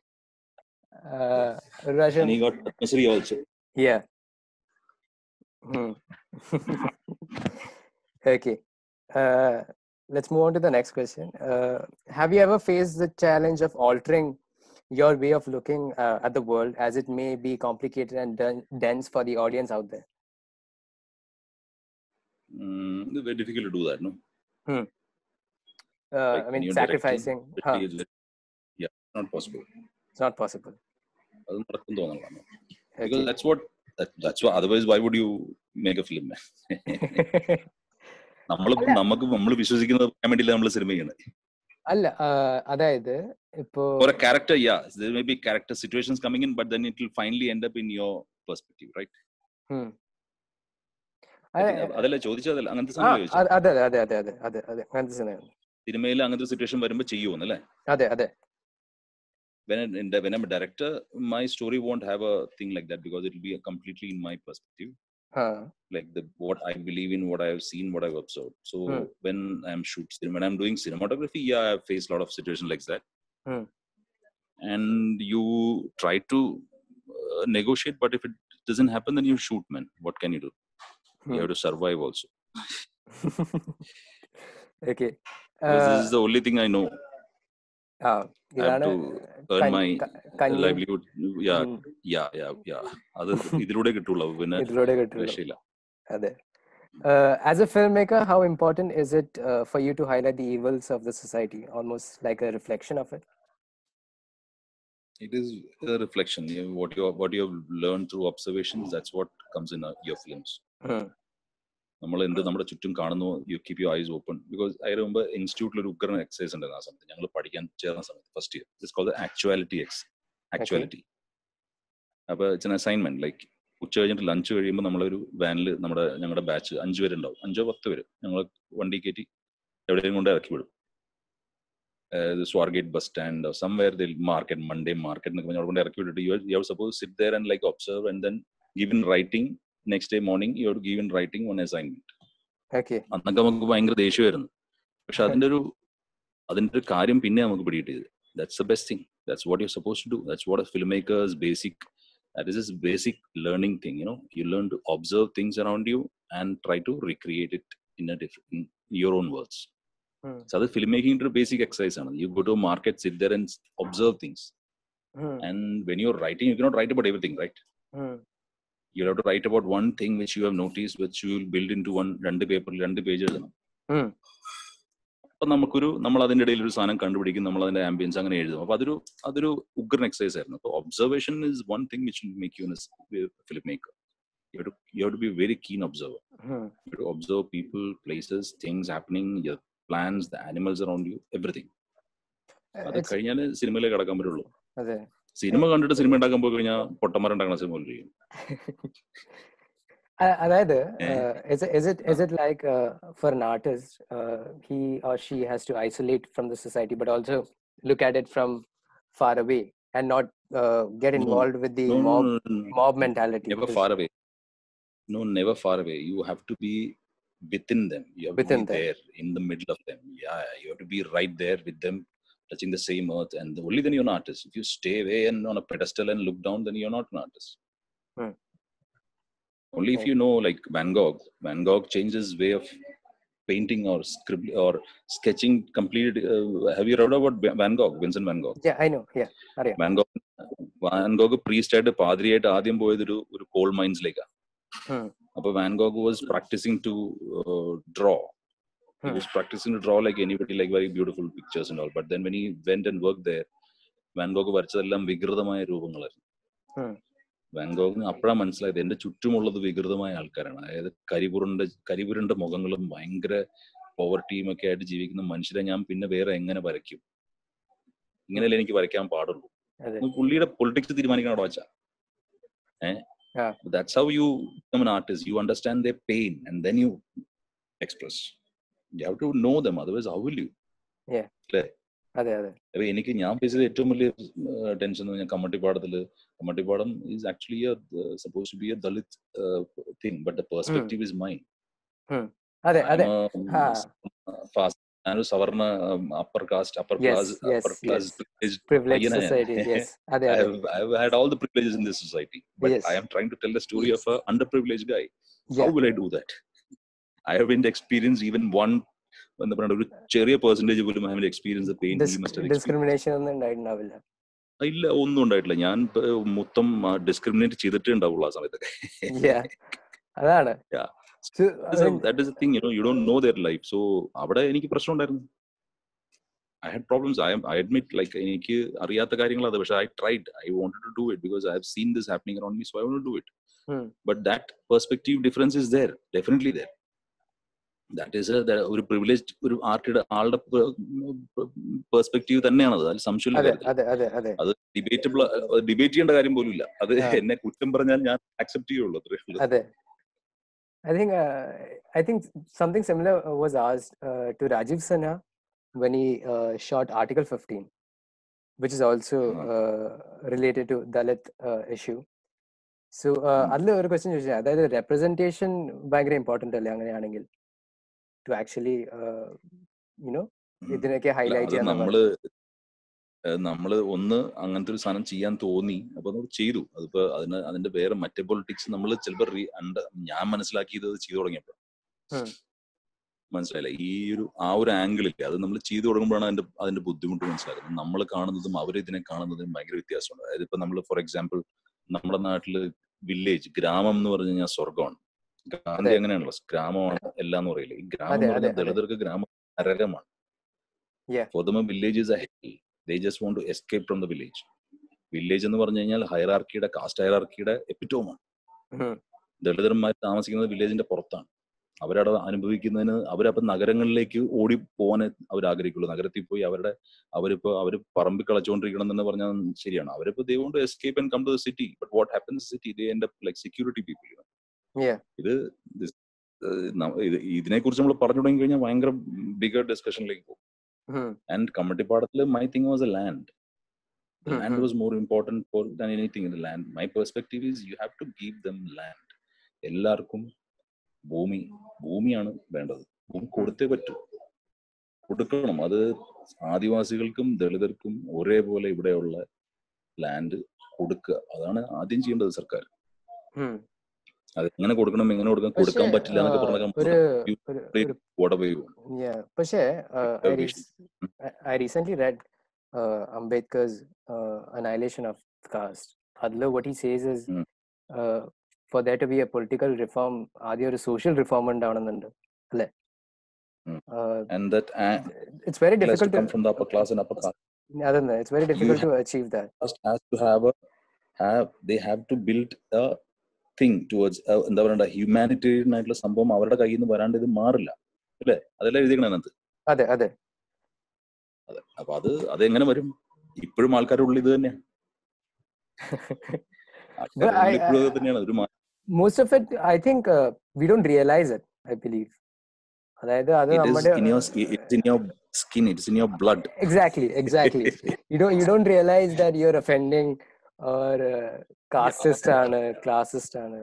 ഒരു പ്രാവശ്യം And he got Padma Shri also. Yeah. Hmm. Okay. Uh, let's move on to the next question. Uh, have you ever faced the challenge of altering your way of looking uh, at the world, as it may be complicated and den- dense for the audience out there? Mm, it's very difficult to do that, no? Hmm. Uh, Like I when mean, you're sacrificing. directing, Huh. it's very- yeah, not possible. It's not possible. അത് നടക്കും തോന്നണം. Okay. Because that's what, that, that's what, otherwise why would you make a film? നമ്മൾ നമുക്ക് നമ്മൾ വിശ്വസിക്കുന്നത് പറയാൻ വേണ്ടിയില്ല നമ്മൾ സിനിമ ചെയ്യുന്നത്. അല്ല അതായത് ഇപ്പോ For a character, yeah, there may be character situations coming in, but then it will finally end up in your perspective, right? Hmm. അതല്ല ചോദിച്ചതല്ല, അങ്ങനത്തെ ആ, സിനിമ അതെ അതെ അതെ അതെ അതെ അതെ അതെ അങ്ങനത്തെ സിനിമയാണ്. സിനിമയിൽ അങ്ങനത്തെ സിറ്റുവേഷൻ വരുമ്പോൾ ചെയ്യുമെന്നല്ലേ? അതെ അതെ. When, in the, when I'm a director, my story won't have a thing like that because it will be a completely in my perspective. Huh. Like the what I believe in, what I have seen, what I've observed. So hmm. when I'm shooting, when I'm doing cinematography, yeah, I've faced a lot of situations like that. Hmm. And you try to uh, negotiate, but if it doesn't happen, then you shoot, man. What can you do? Hmm. You have to survive also. Okay. Because uh, this is the only thing I know. Ah, I have to earn my livelihood. Yeah, hmm. yeah, yeah, yeah. Other ഇതിലൂടെ കിട്ടുള്ളൂ, പിന്നെ ഇതിലൂടെ കിട്ടുള്ളൂ. രക്ഷയില്ല. അതെ. Uh, as a filmmaker, how important is it uh, for you to highlight the evils of the society, almost like a reflection of it? It is a reflection. You know, what you what you have learned through observations, that's what comes in uh, your films. നമ്മൾ എന്ത് നമ്മുടെ ചുറ്റും കാണുന്നു, you keep your eyes open. Because I remember ഇൻസ്റ്റിറ്റ്യൂട്ടിൽ ഒരു ഉഗ്രൻ exercise ഉണ്ടായിരുന്നു ആ സമയത്ത് ഞങ്ങൾ പഠിക്കാൻ ചേർന്ന സമയത്ത് first year. It's called actuality ex actuality. അപ്പോൾ ഇറ്റ്സ് എൻ അസൈൻമെന്റ്. ലൈക്ക് ഉച്ച കഴിഞ്ഞിട്ട് ലഞ്ച് കഴിയുമ്പോൾ നമ്മളൊരു വാനിൽ നമ്മുടെ ഞങ്ങളുടെ ബാച്ച് അഞ്ച് പേരുണ്ടാവും, അഞ്ചോ പത്ത് പേര് ഞങ്ങൾ വണ്ടി കയറ്റി എവിടെയും കൊണ്ട് ഇറക്കി വിടും. Swargate bus stand somewhere the market Monday market എന്നൊക്കെ പറഞ്ഞാൽ കൊണ്ട് ഇറക്കി വിട്ടിട്ട് you you have suppose sit there and like observe and then give in writing. Next day morning you have to give in writing one assignment. അന്നൊക്കെ നമുക്ക് ഭയങ്കര ദേഷ്യമായിരുന്നു. പക്ഷെ അതിന്റെ ഒരു അതിന്റെ ഒരു കാര്യം പിന്നെ നമുക്ക് പിടികിട്ടിയത്. That's the best thing. That's what you're supposed to do. That's what a filmmaker's basic, that is his basic learning thing, you know. You learn to observe things around you and try to recreate it in a different, in your own words. Hmm. So the filmmaking is a basic exercise. You go to a market, sit there and observe things. Hmm. And when you're writing, you cannot write about everything, right? Hmm. You have to write about one thing which you have noticed, which you will build into one, രണ്ട് paper, രണ്ട് pages. Hmm. അപ്പൊ നമുക്കൊരു നമ്മൾ അതിൻ്റെ ഇടയിൽ ഒരു സാധനം കണ്ടുപിടിക്കും, നമ്മൾ അതിന്റെ ആംബിയൻസ് അങ്ങനെ എഴുതും. അപ്പൊ അതൊരു അതൊരു ഉഗ്രൻ എക്സസൈസ് ആയിരുന്നു. അപ്പൊ observation is one thing which will make you a film maker. You have to, you have to be a very keen observer. Hmm. You have to observe people, places, things happening, your plans, the animals around you, everything. അത് കഴിഞ്ഞാൽ സിനിമയിലേക്ക് കടക്കാൻ പറ്റുള്ളൂ. Cinema കണ്ടിട്ട് cinema ഉണ്ടാക്കാൻ പോയി കഴിഞ്ഞാൽ പൊട്ടന്മാർ ഉണ്ടാക്കുന്ന സിനിമ ചെയ്യും. അതായത് is it is it is it like uh, for an artist uh, he or she has to isolate from the society but also look at it from far away and not uh, get involved no, with the no, mob no, no, no. mob mentality? Never far away. No, never far away. You have to be within them. You have within to be them. There in the middle of them. Yeah, you have to be right there with them, touching the same earth, and only then you're an artist. If you stay away and on a pedestal and look down, then you're not an artist. Hmm. Only if you know, like Van Gogh, Van Gogh changed his way of painting or script or sketching completed. Uh, have you read about Van Gogh, Vincent Van Gogh? Yeah, I know. Yeah, അറിയാം. Van Gogh, Van Gogh priest ആയിട്ട് പാദ്രിയായിട്ട് ആദ്യം പോയത് ഒരു ഒരു call മൈൻസിലേക്കാണ്. അപ്പൊ Van Gogh was practicing to uh, draw. He was practicing to draw like anybody, like very beautiful pictures and all. But then when he went and worked there, Van Gogh വരച്ചതെല്ലാം വികൃതമായ രൂപങ്ങളായിരുന്നു. വാൻഗോഗിന് അപ്പോഴാണ് മനസ്സിലായത് എന്റെ ചുറ്റുമുള്ളത് വികൃതമായ ആൾക്കാരാണ്. അതായത് കരിപുരണ്ട കരിപുരണ്ട മുഖങ്ങളും ഭയങ്കര പോവർട്ടിയും ഒക്കെ ആയിട്ട് ജീവിക്കുന്ന മനുഷ്യരെ ഞാൻ പിന്നെ വേറെ എങ്ങനെ വരയ്ക്കും? ഇങ്ങനെയല്ലേ എനിക്ക് വരയ്ക്കാൻ പാടുള്ളൂ. പുള്ളിയുടെ പൊളിറ്റിക്സ് തീരുമാനിക്കണം അവിടെ വെച്ചാ. Eh that's how you become an artist. You understand their pain and then you express. You have to know them, otherwise how will you? Yeah. അല്ലേ? അതെ അതെ. അപ്പൊ എനിക്ക് ഞാൻ ഫേസ് ചെയ്ത ഏറ്റവും വലിയ ടെൻഷൻ എന്ന് പറഞ്ഞാൽ കമ്മട്ടിപ്പാടത്തില് Kammattipadam is actually suppose to be a Dalit thing but the perspective is mine. അതെ അതെ. ഞാനൊരു സവർണ upper caste upper class upper class privileged society. Yes. അതെ I അതെ. have I have had all the privileges in this society, but Yes. I am trying to tell the story of a underprivileged guy. How Yeah. will I do that? I haven't experienced even one എന്താ പറയുക ഒരു ചെറിയ percentage പോലും I have experience pain. Discrimination ഒന്നും ഉണ്ടായിട്ടുണ്ടാവില്ല. ഇല്ല, ഒന്നും ഉണ്ടായിട്ടില്ല. ഞാൻ മൊത്തം ഡിസ്ക്രിമിനേറ്റ് ചെയ്തിട്ടേ ഉണ്ടാവുള്ളൂ ആ സമയത്തൊക്കെ. അതാണ്. That is the thing, you know, you don't know their life. So അവിടെ എനിക്ക് പ്രശ്നം ഉണ്ടായിരുന്നു. I had problems. I am I admit, like എനിക്ക് അറിയാത്ത കാര്യങ്ങൾ അത്. പക്ഷെ I tried. I wanted to do it because I have seen this happening around me, so I want to do it. Hmm. But that perspective difference is there, definitely there. That is a ഒരു privileged ഒരു ആർട്ടിയുടെ ആളുടെ perspective തന്നെയാണത്. അതിൽ സംശയമില്ല. അത് debatable debate ചെയ്യേണ്ട കാര്യം പോലും ഇല്ല. അത് എന്നെ കുറ്റം പറഞ്ഞാൽ ഞാൻ അക്സെപ്റ്റ് ചെയ്യുള്ളൂ. അത്രേ ഉള്ളൂ. അതെ. I think uh, I think something similar was asked uh, to Rajiv Sinha when he uh, shot Article fifteen, which is also uh, related to Dalit uh, issue. So അതിൽ ഒരു ക്വസ്റ്റ്യൻ ചോദിച്ചാൽ, അതായത് representation ഭയങ്കര important അല്ലേ അങ്ങനെയാണെങ്കിൽ, to actually uh, you know ഇതിനൊക്കെ highlight ചെയ്യാൻ നമ്മള് നമ്മള് ഒന്ന് അങ്ങനത്തെ ഒരു സാധനം ചെയ്യാൻ തോന്നി, അപ്പൊ നമ്മൾ ചെയ്തു. അതിപ്പോ അതിന് അതിന്റെ വേറെ മറ്റേ പൊളിറ്റിക്സ് നമ്മൾ ചിലപ്പോൾ ഞാൻ മനസ്സിലാക്കിയത് ചെയ്തു തുടങ്ങിയപ്പോ മനസ്സിലായില്ല. ഈ ഒരു ആ ഒരു ആംഗിളില്ല, അത് നമ്മൾ ചെയ്തു തുടങ്ങുമ്പോഴാണ് അതിന്റെ അതിന്റെ ബുദ്ധിമുട്ട് മനസ്സിലാക്കുന്നത്. നമ്മൾ കാണുന്നതും അവർ ഇതിനെ കാണുന്നതും ഭയങ്കര വ്യത്യാസമുണ്ട്. അതായത് ഇപ്പൊ നമ്മൾ ഫോർ എക്സാമ്പിൾ നമ്മുടെ നാട്ടില് വില്ലേജ്, ഗ്രാമം എന്ന് പറഞ്ഞു കഴിഞ്ഞാൽ സ്വർഗമാണ്. ഗാന്ധി അങ്ങനെയാണല്ലോ, ഗ്രാമമാണ് എല്ലാം എന്ന് പറയില്ല. ഈ ഗ്രാമം എന്ന് പറഞ്ഞാൽ ദളിതർക്ക് ഗ്രാമം നരകമാണ്. For them, a village is a hell. They just want to escape from the village. Village എന്ന് പറഞ്ഞു കഴിഞ്ഞാൽ ഹൈറാർക്കിയുടെ, കാസ്റ്റ് ഹൈറാർക്കിയുടെ എപ്പിറ്റോമാണ്. ദളിതന്മാർ താമസിക്കുന്നത് വില്ലേജിന്റെ പുറത്താണ്. അവരവിടെ അനുഭവിക്കുന്നതിന് അവരപ്പം നഗരങ്ങളിലേക്ക് ഓടി പോകാൻ അവർ ആഗ്രഹിക്കുള്ളൂ. നഗരത്തിൽ പോയി അവരുടെ അവരിപ്പോ അവർ പറമ്പിൽ കളച്ചുകൊണ്ടിരിക്കണം എന്ന് പറഞ്ഞാൽ ശരിയാണ്. അവരിപ്പോ they want to escape and come to the city. But what happens in the city? They end up like security people. You know? ഇത് ഇതിനെ കുറിച്ച് നമ്മൾ പറഞ്ഞു തുടങ്ങി കഴിഞ്ഞാൽ ഭയങ്കര ബിഗർ ഡിസ്കഷനിലേക്ക് പോകും. And കമ്മട്ടിപ്പാടത്തില് my thing was a land. The land was more important for than anything in the land. My perspective is you have to give them land. എല്ലാവർക്കും ഭൂമി ഭൂമിയാണ് വേണ്ടത്. ഭൂമി കൊടുത്തേ പറ്റൂ, കൊടുക്കണം. അത് ആദിവാസികൾക്കും ദളിതർക്കും ഒരേപോലെ ഇവിടെയുള്ള ലാൻഡ് കൊടുക്കുക. അതാണ് ആദ്യം ചെയ്യേണ്ടത് സർക്കാർ. അത് എങ്ങനെ കൊടുക്കണം, എങ്ങനെ കൊടുക്കാൻ കൊടുക്കാൻ പറ്റില്ല എന്നൊക്കെ പറഞ്ഞാൽ. പക്ഷേ I recently read uh, Ambedkar's uh, Annihilation of Caste. Adlo what he says is uh, for there to be a political reform, ആദ്യം ഒരു social reform ഉണ്ടാവണമെന്നുണ്ട് അല്ലേ? And that uh, it's very difficult to come from the upper class and upper class. അതെന്നെ, it's very difficult to achieve that. First has to have a have they have to build a thing towards എന്താ പറയണ്ട humanitarian ആയിട്ടുള്ള സംഭവം അവരുടെ കയ്യിൽ നിന്ന് വരാണ്ട് ഇത് മാറില്ല അല്ലേ? അതെല്ലാം എഴുതിക്കണം അതിനകത്ത്. അതെ അതെ അതെ. അപ്പൊ അത് അതെങ്ങനെ വരും? ഇപ്പോഴും ആൾക്കാരുടെ ഉള്ളിൽ ഇത് തന്നെയാണ്. Most of it, I think, uh, we don't realize it, I believe. അതായത് അത് നമ്മുടെ it's in your skin, it's in your blood. Exactly, exactly. you don't you don't realize that you're offending or uh, casteist ആണ്, classist ആണ്.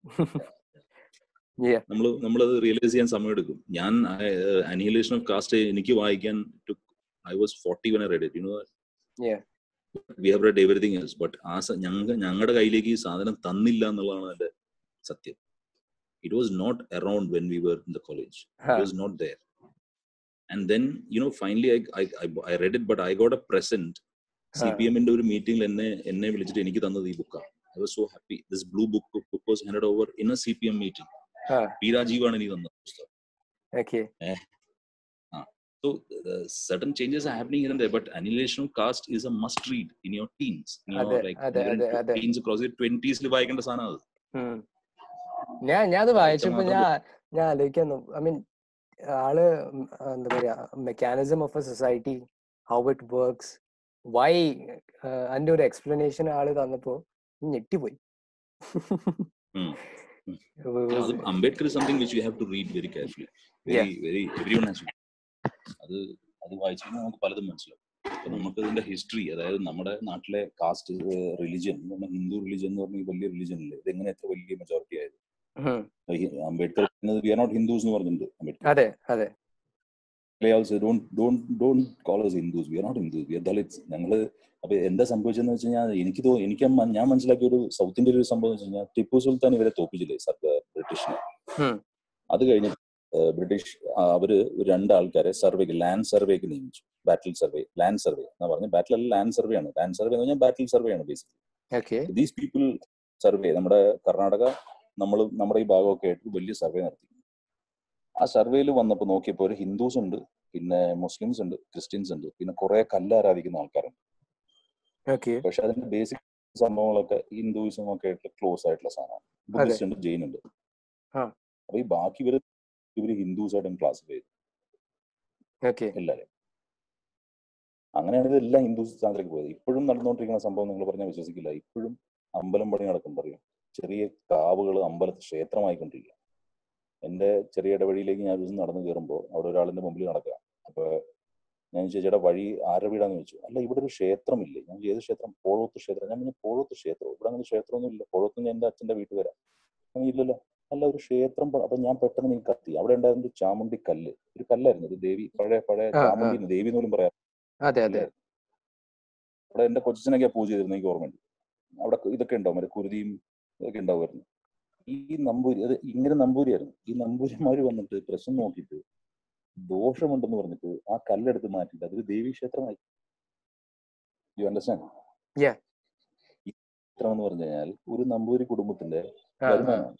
നമ്മൾ നമ്മളത് realise ചെയ്യാൻ സമയം എടുക്കും. ഞാൻ അനിഹിലേഷൻ ഓഫ് കാസ്റ്റ് എനിക്ക് വായിക്കാൻ I was forty when I read it, you know that? Yeah. We have read everything else, but ആ ഞങ്ങളുടെ കയ്യിലേക്ക് ഈ സാധനം തന്നില്ല എന്നുള്ളതാണ് അതിന്റെ സത്യം. It was not around when we were in the college. Huh. It was not there. And then, you know, finally I, I, I, I read it, but I got a present. C P M in a meeting, enne enne vilichittu enikku thannathu ee book. I was so happy. This blue book, book was handed over in a C P M meeting. Huh. P. Rajiv aanu enikku thanna pusthakam. Okay. Eh. Ah. So uh, certain changes are happening here and there, but Annihilation of Caste is a must read in your teens. In your Ade, like ade, ade, ade. teens across your twenties il vaayikanda saana adu. Hmm. ഞാൻ ഞാൻ അത് വായിച്ചപ്പോ ഞാൻ ഞാൻ ആലോചിക്കുന്നു. I mean ആള് എന്താ പറയാ mechanism of a society, how it works, why, അതിന്റെ ഒരു എക്സ്പ്ലനേഷൻ ആള് തന്നപ്പോ ഞെട്ടിപ്പോയി. Ambedkar is something which you have to read very carefully. Very, yeah. very, everyone has to. അത് അത് വായിച്ചാൽ നമുക്ക് പലതും മനസ്സിലാവും. അപ്പൊ നമുക്ക് ഇതിന്റെ ഹിസ്റ്ററി, അതായത് നമ്മുടെ നാട്ടിലെ കാസ്റ്റ് റിലിജിയൻ, ഹിന്ദു റിലിജിയൻ എന്ന് പറഞ്ഞ വലിയ റിലിജിയൻ അല്ലേ, ഇത് എങ്ങനെ എത്ര വലിയ മെജോറിറ്റി ആയത്. Ambedkar we are not Hindus എന്ന് പറഞ്ഞിട്ടുണ്ട് അംബേദ്കർ. അതെ അതെ. Also don't don't don't call us Hindus. We are not Hindus. We are Dalits. ഞങ്ങള് അപ്പൊ എന്താ സംഭവിച്ചെന്ന് വെച്ച് കഴിഞ്ഞാൽ എനിക്ക് തോ എനിക്ക് ഞാൻ മനസ്സിലാക്കിയ ഒരു സൗത്ത് ഇന്ത്യയിൽ ഒരു സംഭവം വെച്ച് കഴിഞ്ഞാൽ ടിപ്പു സുൽത്താൻ ഇവരെ തോപ്പിച്ചില്ലേ ബ്രിട്ടീഷിനെ. അത് കഴിഞ്ഞ് ബ്രിട്ടീഷ് അവര് രണ്ടാൾക്കാരെ സർവേക്ക് ലാൻഡ് സർവേക്ക് നിയമിച്ചു. ബാറ്റിൽ സർവേ, ലാൻഡ് സർവേ എന്ന് പറഞ്ഞാൽ ബാറ്റിൽ അല്ല, ലാൻഡ് സർവേ ആണ്. ലാൻഡ് സർവേ എന്ന് പറഞ്ഞാൽ ബാറ്റിൽ സർവേ ആണ് ബേസിക്കലി. ദീസ് പീപ്പിൾ സർവേ നമ്മുടെ കർണാടക നമ്മൾ നമ്മുടെ ഈ ഭാഗമൊക്കെ ആയിട്ട് വലിയ സർവേ നടത്തി. ആ സർവേയിൽ വന്നപ്പോൾ നോക്കിയപ്പോൾ ഒരു ഹിന്ദുസ് ഉണ്ട്, പിന്നെ മുസ്ലിംസ് ഉണ്ട്, ക്രിസ്ത്യൻസ് ഉണ്ട്, പിന്നെ കുറെ കല്ലാരാധിക്കുന്ന ആൾക്കാരുണ്ട്. പക്ഷെ അതിന്റെ ബേസിക് സംഭവങ്ങളൊക്കെ ഹിന്ദുയിസം ഒക്കെ ആയിട്ട് ക്ലോസ് ആയിട്ടുള്ള സാധനമാണ്. ബുദ്ധിസ്റ്റ് ഉണ്ട്, ജെയിൻ ഉണ്ട്. അപ്പൊ ഈ ബാക്കി ഇവര് ഇവര് ഹിന്ദുസ് ആയിട്ടും ക്ലാസിഫൈ ചെയ്തു എല്ലാവരും. അങ്ങനെയാണ് ഇതെല്ലാം ഹിന്ദു സ്ഥാനത്തേക്ക് പോയത്. ഇപ്പോഴും നടന്നുകൊണ്ടിരിക്കുന്ന സംഭവം നിങ്ങൾ പറഞ്ഞാൽ വിശ്വസിക്കില്ല. ഇപ്പോഴും അമ്പലം പണി നടക്കും പറയും. ചെറിയ കാവുകൾ അമ്പലത്തിൽ ക്ഷേത്രമായിക്കൊണ്ടിരിക്കുക. എന്റെ ചെറിയ ഇടവഴിയിലേക്ക് ഞാൻ ദിവസം നടന്നു കയറുമ്പോൾ അവിടെ ഒരാളിന്റെ മുമ്പിൽ നടക്കുക. അപ്പൊ ഞാൻ ചേച്ചിയുടെ വഴി ആരുടെ വീടാന്ന് ചോദിച്ചു. അല്ല, ഇവിടെ ഒരു ക്ഷേത്രമില്ലേ? ഞാൻ ഏത് ക്ഷേത്രം? പോഴോത്ത് ക്ഷേത്രം. ഞാൻ പറഞ്ഞു പോഴോത്ത് ക്ഷേത്രം? ഇവിടെ അങ്ങനെ ക്ഷേത്രമൊന്നും ഇല്ല. പോഴോത്ത് ഞാൻ എന്റെ അച്ഛന്റെ വീട്ടിൽ വരാം. ഇല്ലല്ലോ. അല്ല, ഒരു ക്ഷേത്രം. അപ്പൊ ഞാൻ പെട്ടെന്ന് എനിക്ക് കത്തി. അവിടെ ഉണ്ടായിരുന്ന ഒരു ചാമുണ്ടി കല്ല്, ഒരു കല്ലായിരുന്നു, ഒരു ദേവി, പഴയ പഴയ ചാമുണ്ടി, ദേവി എന്നോലും പറയാം. അവിടെ എന്റെ കൊച്ചനൊക്കെ പൂജ ചെയ്തിരുന്നു, എനിക്ക് ഓർമ്മയുണ്ട്. അവിടെ ഇതൊക്കെ ഉണ്ടാവും, മറ്റേ കുരുതിയും ഇതൊക്കെ ഉണ്ടാവുമായിരുന്നു. ഈ നമ്പൂരി, അത് ഇങ്ങനെ നമ്പൂരിയായിരുന്നു. ഈ നമ്പൂരിമാര് വന്നിട്ട് പ്രശ്നം നോക്കിയിട്ട് ദോഷമുണ്ടെന്ന് പറഞ്ഞിട്ട് ആ കല്ലെടുത്ത് മാറ്റിയിട്ട് അതൊരു ദേവീ ക്ഷേത്രമായി. You understand? ഈ ക്ഷേത്രം എന്ന് പറഞ്ഞു കഴിഞ്ഞാൽ ഒരു നമ്പൂരി കുടുംബത്തിന്റെ വരുമാനമാണ്.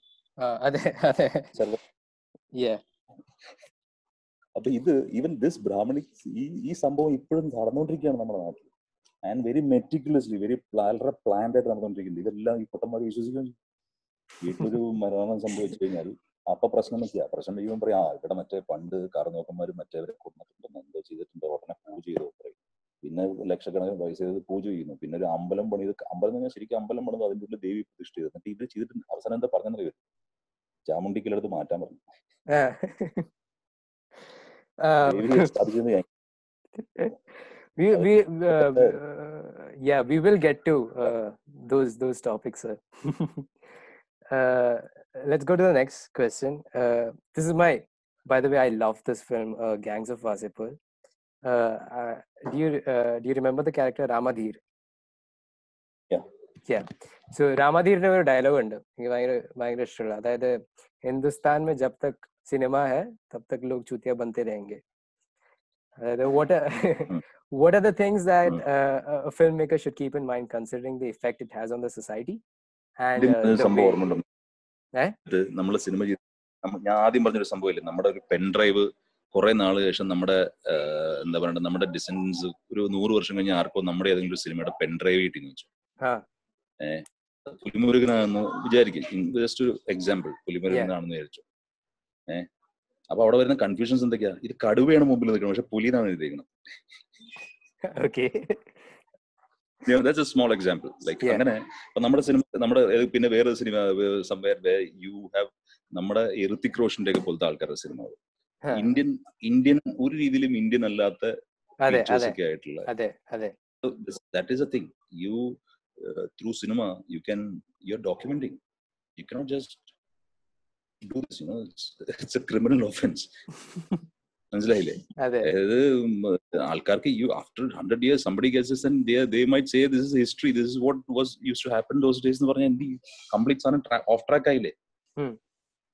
അപ്പൊ ഇത് ഈവൻ ദിസ് ബ്രാഹ്മണിക് ഈ ഈ സംഭവം ഇപ്പോഴും നടന്നുകൊണ്ടിരിക്കുകയാണ് നമ്മുടെ നാട്ടിൽ. ആൻഡ് വെരി മെറ്റിക്കുലസ്ലി, വെരി വളരെ പ്ലാൻഡ് ആയിട്ട് നടന്നുകൊണ്ടിരിക്കുന്നത്. ഇതെല്ലാം ഈ പൊട്ടന്മാർ വിശ്വസിക്കുകയും ചെയ്യും. വീട്ടിലൊരു മരണം സംഭവിച്ചു കഴിഞ്ഞാൽ അപ്പൊ പ്രശ്നം വെക്കുക. പ്രശ്നം ചെയ്യുമ്പോൾ പറയാം, ആ ഇവിടെ മറ്റേ പണ്ട് കാർന്നോക്കന്മാർ മറ്റേവരെ കൊന്നിട്ടുണ്ടെന്ന്, എന്തോ ചെയ്തിട്ടുണ്ട്, ഉടനെ പൂജ ചെയ്തോ പറയും. പിന്നെ ലക്ഷക്കണക്കിന് പൈസ ചെയ്ത് പൂജ ചെയ്യുന്നു. പിന്നെ ഒരു അമ്പലം പണിത്, അമ്പലം എന്ന് പറഞ്ഞാൽ ശരിക്കും അമ്പലം പണിത് അതിൻ്റെ ഉള്ളിൽ ദേവി പ്രതിഷ്ഠ ചെയ്തു. എന്നിട്ട് ഇത് ചെയ്തിട്ടുണ്ട്. അവസാനം എന്താ പറഞ്ഞെന്ന് വരും, ചാമുണ്ടിക്കലെടുത്ത് മാറ്റാൻ പറഞ്ഞു. We we uh, uh, yeah, we will get to uh, those those topics, sir. uh, let's go to the next question. Uh, this is my, by the way, I love this film, uh, Gangs of Wasseypur. Uh, uh, do you uh, do you remember the character Ramadhir? Yeah. Yeah. So Ramadhirne ഒരു dialogue ഉണ്ട്, എനിക്ക് ഭയങ്കര ഭയങ്കര ഇഷ്ടമുള്ള. അതായത് ഹിന്ദുസ്ഥാൻ में जब तक सिनेमा है तब तक लोग चूतिया बनते रहेंगे. Uh, what are what are the things that uh, a filmmaker should keep in mind considering the effect it has on the society and uh, the way eh നമ്മൾ സിനിമ ഞാൻ ആദ്യം പറഞ്ഞൊരു സംഭവമില്ലേ, നമ്മുടെ ഒരു പെൻ ഡ്രൈവ് കുറെ നാൾ ശേഷം നമ്മുടെ എന്താ പറയുക, നമ്മുടെ ഡിസൻസ് ഒരു നൂറ് വർഷം കഴിഞ്ഞ് ആർക്കോ നമ്മുടെ ഏതെങ്കിലും ഒരു സിനിമയുടെ പെൻ ഡ്രൈവ് കിട്ടിയെന്ന് വെച്ചു. ഏഹ് പുലിമുരുകനാണെന്ന് വിചാരിക്കും, ജസ്റ്റ് ഒരു എക്സാമ്പിൾ, പുലിമുരുകനാണെന്ന് വിചാരിച്ചു. ഏഹ് അപ്പൊ അവിടെ വരുന്ന കൺഫ്യൂഷൻസ് എന്തൊക്കെയാ? ഇത് കടുവയാണ് മുമ്പിൽ നിൽക്കണം, പക്ഷെ പുലിന്നാണ് എഴുതിയിരിക്കണം. That's a small example. Like അങ്ങനെ നമ്മുടെ സിനിമ, നമ്മുടെ പിന്നെ വേറെ സിനിമ സംവേർ യു ഹാവ് നമ്മുടെ ഋത്തിക് റോഷന്റെ ഒക്കെ പോലത്തെ ആൾക്കാരുടെ സിനിമകൾ ഇന്ത്യൻ ഇന്ത്യൻ ഒരു രീതിയിലും ഇന്ത്യൻ അല്ലാത്ത ഒക്കെ ആയിട്ടുള്ള. That is a thing. You uh, through cinema you can you're documenting. You cannot just do this, you know. It's, it's a criminal offense. മനസ്സിലായില്ലേ? അതായത് ആൾക്കാർക്ക് you after hundred years somebody gets this and they they might say this is history, this is what was used to happen those days എന്ന് പറഞ്ഞാൽ എന്ത് complete സാധനം of track ആയില്ലേ?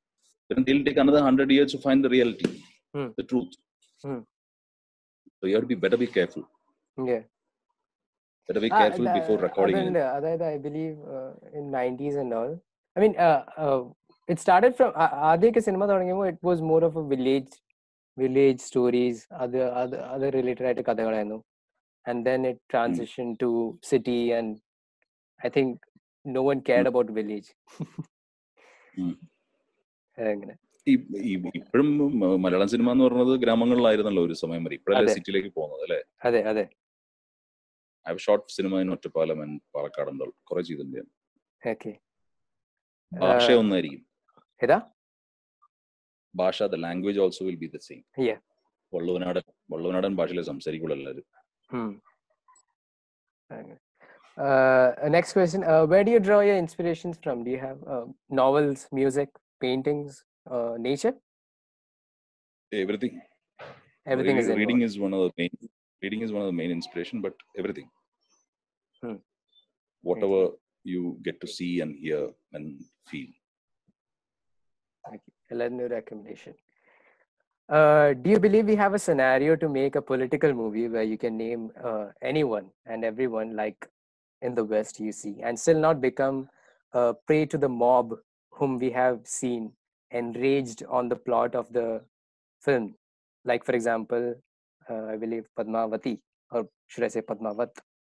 then they'll take another hundred years to find the reality, Hmm. the truth. Hmm. So you have to be better be careful. Yeah. Better be Ah, careful the- before recording it. അതുണ്ട്. അതായത് I believe uh, in nineties and all. I mean, uh, uh, it started from ആ- ആദ്യമൊക്കെ cinema തുടങ്ങിയപ്പോൾ it was more of a village village stories, അത് അത് അത് related ആയിട്ട് കഥകളായിരുന്നു. And then it transitioned to city, and I think no one cared Hmm. about village. Hmm. അങ്ങനെ. ഈ- ഈ- ഇപ്പോഴും മ- മലയാളം സിനിമ എന്ന് പറയുന്നത് ഗ്രാമങ്ങളിലായിരുന്നല്ലോ ഒരു സമയം വരെ. ഇപ്പോഴല്ലേ അതെ. സിറ്റിയിലേക്ക് പോകുന്നത് അല്ലേ? അതെ അതെ. I have shot cinema in Ottapalam and Palakkad ഉണ്ട് കുറെ ചെയ്തിട്ടുണ്ട്. Okay. ഭാഷ Uh, ഒന്നായിരിക്കും. ഏതാ? ഭാഷ, the language also will be the same. Yeah. വള്ളുവനാടൻ വള്ളുവനാടൻ ഭാഷയിലെ സംസാരിക്കുള്ളൂ എല്ലാവരും. Hmm. Okay. Uh, next question. Uh, where do you draw your inspirations from? Do you have uh, novels, music, paintings, uh, nature? Everything. Everything is reading involved. is one of the main reading is one of the main inspiration, but everything. Hmm. Whatever you get to see and hear and feel. Okay. Another recommendation. Uh, do you believe we have a scenario to make a political movie where you can name uh, anyone and everyone like in the West you see, and still not become uh, prey to the mob whom we have seen enraged on the plot of the film? Like, for example, uh, I believe Padmavati, or should I say Padmavat?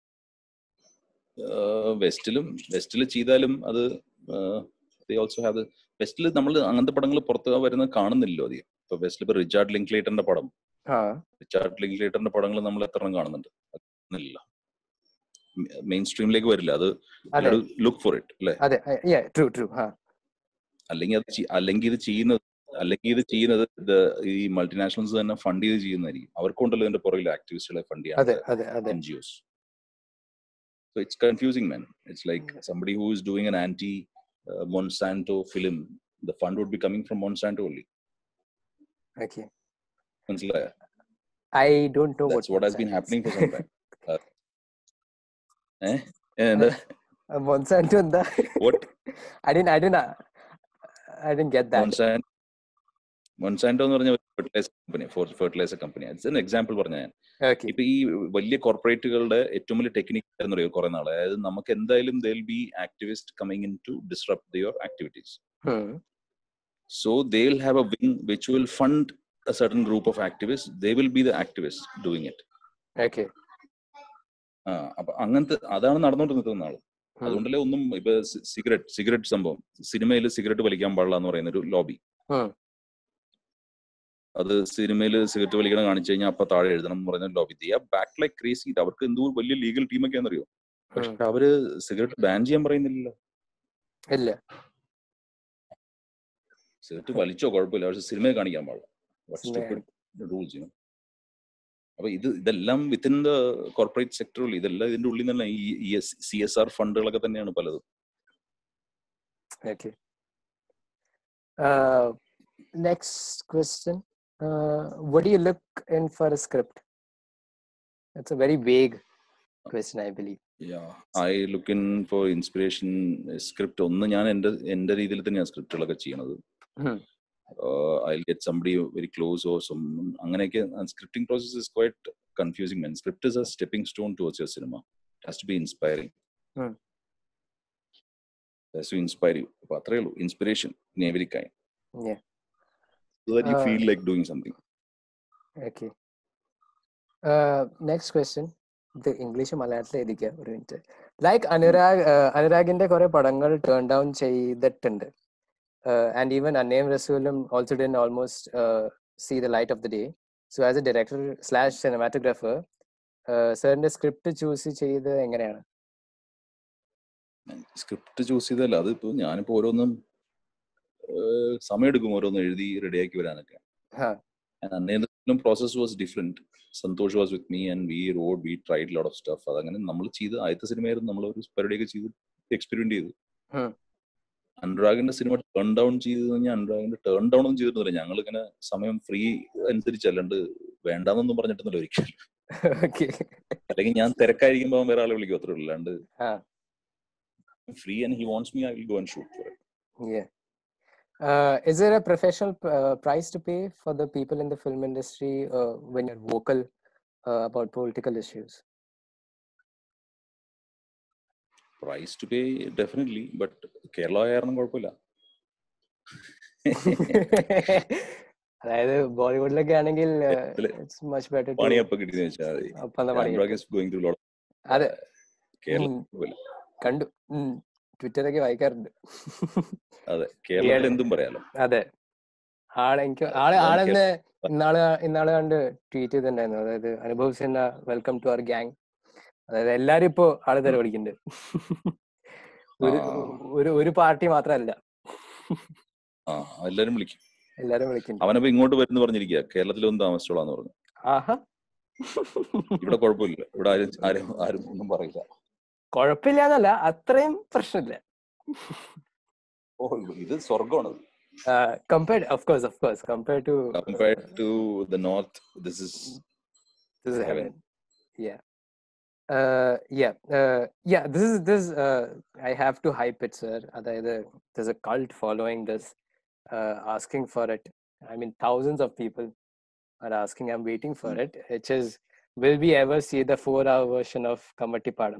വെസ്റ്റിലും വെസ്റ്റിൽ ചെയ്താലും അത് also have വെസ്റ്റിൽ നമ്മൾ അങ്ങനത്തെ പടങ്ങൾ പുറത്ത് വരുന്നത് കാണുന്നില്ലല്ലോ അധികം. ഇപ്പൊ വെസ്റ്റിൽ ഇപ്പൊ റിച്ചാർഡ് ലിങ്ക്ലേറ്ററിന്റെ പടം റിച്ചാർഡ് ലിങ്ക്ലേറ്ററിന്റെ പടങ്ങൾ നമ്മൾ എത്ര എണ്ണം കാണുന്നുണ്ട്? മെയിൻ സ്ട്രീമിലേക്ക് വരില്ല അത്. ലുക്ക് ഫോർ ഇറ്റ് അല്ലേ? അല്ലെങ്കിൽ അത് അല്ലെങ്കിൽ ഇത് ചെയ്യുന്നത് അല്ലെങ്കിൽ ഇത് ചെയ്യുന്നത് ഈ മൾട്ടിനാഷണൽസ് തന്നെ ഫണ്ട് ചെയ്ത് ചെയ്യുന്നതായിരിക്കും. അവർക്കുണ്ടല്ലോ ഇതിന്റെ പുറകിൽ ആക്ടിവിസ്റ്റുകളെ ഫണ്ട് ചെയ്യാൻ N G Os. So it's confusing, man. It's like somebody who is doing an anti uh, Monsanto film, the fund would be coming from Monsanto only. Okay. Mansalaya. I don't know. That's what, what has been happening for some time. uh, eh? And uh, Monsanto and the what? I didn't. I didn't. Uh, I didn't get that. Monsanto. Monsanto എന്ന് പറഞ്ഞ fertiliser company, fertiliser company. It's an example പറഞ്ഞ ഞാൻ. ഇപ്പൊ ഈ വലിയ കോർപ്പറേറ്റുകളുടെ ഏറ്റവും വലിയ technique എന്ന് പറയുക കുറെ നാളെ, അതായത് നമുക്ക് എന്തായാലും they will be activist coming in to disrupt your activities. So they will have a wing which will fund a certain group of activist. They will be the activist doing it. Okay. ആ അപ്പൊ അങ്ങനത്തെ അതാണ് നടന്നുകൊണ്ടിരുന്നത് നാളെ. അതുകൊണ്ടല്ലേ ഒന്നും ഇപ്പൊ cigarette cigarette സംഭവം, സിനിമയിൽ സിഗരറ്റ് വലിക്കാൻ പാടില്ല എന്ന് പറയുന്ന ഒരു ലോബി. അത് സിനിമയിൽ സിഗരറ്റ് വലിക്കണ കാണിച്ചു കഴിഞ്ഞാൽ അപ്പൊ താഴെ എഴുതണം എന്ന് പറഞ്ഞ lobby. They are back like crazy. അവർക്ക് എന്തോ വലിയ ലീഗൽ ടീമൊക്കെ ആണെന്നറിയോ? പക്ഷെ അവര് സിഗരറ്റ് ബാൻ ചെയ്യാൻ പറയുന്നില്ലല്ലോ. ഇല്ല, സിഗരറ്റ് വലിച്ചോ കുഴപ്പമില്ല, പക്ഷെ സിനിമയെ കാണിക്കാൻ പാടില്ല. റൂൾസ്. അപ്പൊ ഇത് ഇതെല്ലാം വിത്തിൻ ദ കോർപ്പറേറ്റ് സെക്ടറിൽ, ഇതെല്ലാം ഇതിന്റെ ഉള്ളിൽ തന്നെ ഈ സി എസ് ആർ ഫണ്ടുകളൊക്കെ തന്നെയാണ് പലതും. Okay. Next question. Uh, what do you look in for a script? That's a very vague question, I believe. Yeah, I look in for inspiration. Script ഒന്ന് ഞാൻ എൻ്റെ എൻ്റെ രീതിയിൽ തന്നെയാണ് സ്ക്രിപ്റ്റുകളൊക്കെ ചെയ്യണത്. uh, I'll get somebody very close or some അങ്ങനെയൊക്കെ. Scripting process is quite confusing, man. Script is a stepping stone towards your cinema. It has to be inspiring. Hmm. It has to inspire you. അപ്പോൾ അത്രേ ഉള്ളൂ. Inspiration in every kind. Yeah. So that you uh, feel like doing something. Okay. Uh, next question. The English മലയാളത്തിൽ എഴുതിക്കുക ഒരു minute. Like Anurag അനുരാഗിന്റെ കുറെ പടങ്ങൾ turn down ചെയ്തിട്ടുണ്ട്. And even അന്നേം റസൂലും also didn't almost see the light of the day. So as a director slash cinematographer, സാറിന്റെ script choose ചെയ്ത് എങ്ങനെയാണ്? സ്ക്രിപ്റ്റ് ചൂസ് ചെയ്തല്ല, അതിപ്പോ ഞാനിപ്പോ ഓരോന്നും സമയം എടുക്കും ഓരോന്ന് എഴുതി റെഡിയാക്കി വരാനൊക്കെ. അന്നേരം process was different. Santosh was with me and we wrote we tried lot of stuff. അതങ്ങനെ നമ്മൾ ചെയ്ത് ആദ്യത്തെ സിനിമയായിരുന്നു, നമ്മൾ ഒരു പരിപാടിയൊക്കെ ചെയ്ത് എക്സ്പെരിമെന്റ് ചെയ്തു. അനുരാഗിന്റെ സിനിമ ടേൺ ഡൗൺ ചെയ്ത് കഴിഞ്ഞാൽ അനുരാഗിന്റെ ടേൺ ഡൗൺ ഒന്നും ചെയ്തിരുന്നില്ല. ഞങ്ങൾ ഇങ്ങനെ സമയം ഫ്രീ അനുസരിച്ച്, അല്ലാണ്ട് വേണ്ടാന്നൊന്നും പറഞ്ഞിട്ടൊന്നുമില്ല ഒരിക്കലും. അല്ലെങ്കിൽ ഞാൻ തിരക്കായിരിക്കുമ്പോ വേറെ ആളെ വിളിക്കും, അത്രേ ഉള്ളൂ. അല്ലാണ്ട് free and he wants me, I will go and shoot for it. Uh, is there a professional uh, price to pay for the people in the film industry uh, when you're vocal uh, about political issues? Price to pay, definitely, but Kerala ആയിരുന്നു കുഴപ്പമില്ല. അതായത് ബോളിവുഡിലൊക്കെ ആണെങ്കിൽ it's much better to പണിയപ്പം കിട്ടിയെന്ന് വെച്ചാൽ Anurag is going through lot. അതെ, കേരളത്തിൽ കണ്ടു, ട്വിറ്ററൊക്കെ വായിക്കാറുണ്ട്. അതെ, കേരളത്തിൽ എന്തും പറയാലോ. അതെ, ആളെ എനിക്ക് ആളെ ആളെന്ന് ഇന്നാള് ഇന്നാള് കണ്ട് ട്വീറ്റ് ചെയ്തിട്ടുണ്ടായിരുന്നു. അതായത് Anubhav Sinha welcome to our gang. അതായത് എല്ലാരും ഇപ്പോ ആള് തല പഠിക്കുന്നുണ്ട്. ഒരു ഒരു ഒരു പാർട്ടി മാത്രമല്ല, എല്ലാരും വിളിക്കും, എല്ലാരും വിളിക്കുന്നുണ്ട്. അവനപ്പോ ഇങ്ങോട്ട് വരുന്നു പറഞ്ഞിരിക്കുക, കേരളത്തിലൊന്നും താമസിച്ചോളാന്ന് പറഞ്ഞു. ആഹാ, ഇവിടെ കുഴപ്പമില്ല, ഇവിടെ ആരും ആരും ആരും ഒന്നും പറയില്ല. കുഴപ്പമില്ല എന്നല്ല, അത്രയും പ്രശ്നമില്ല. ഓ, ഇത് സ്വർഗമാണ്. Uh, compared, of course, of course, compared to compared uh, to the north, this is this is heaven. Yeah, uh, yeah, uh, yeah. This is this. Uh, I have to hype it, sir. Either there's a cult following this, uh, asking for it. I mean, thousands of people are asking. I'm waiting for mm. it. Which is, will we ever see the four-hour version of Kamattipadam?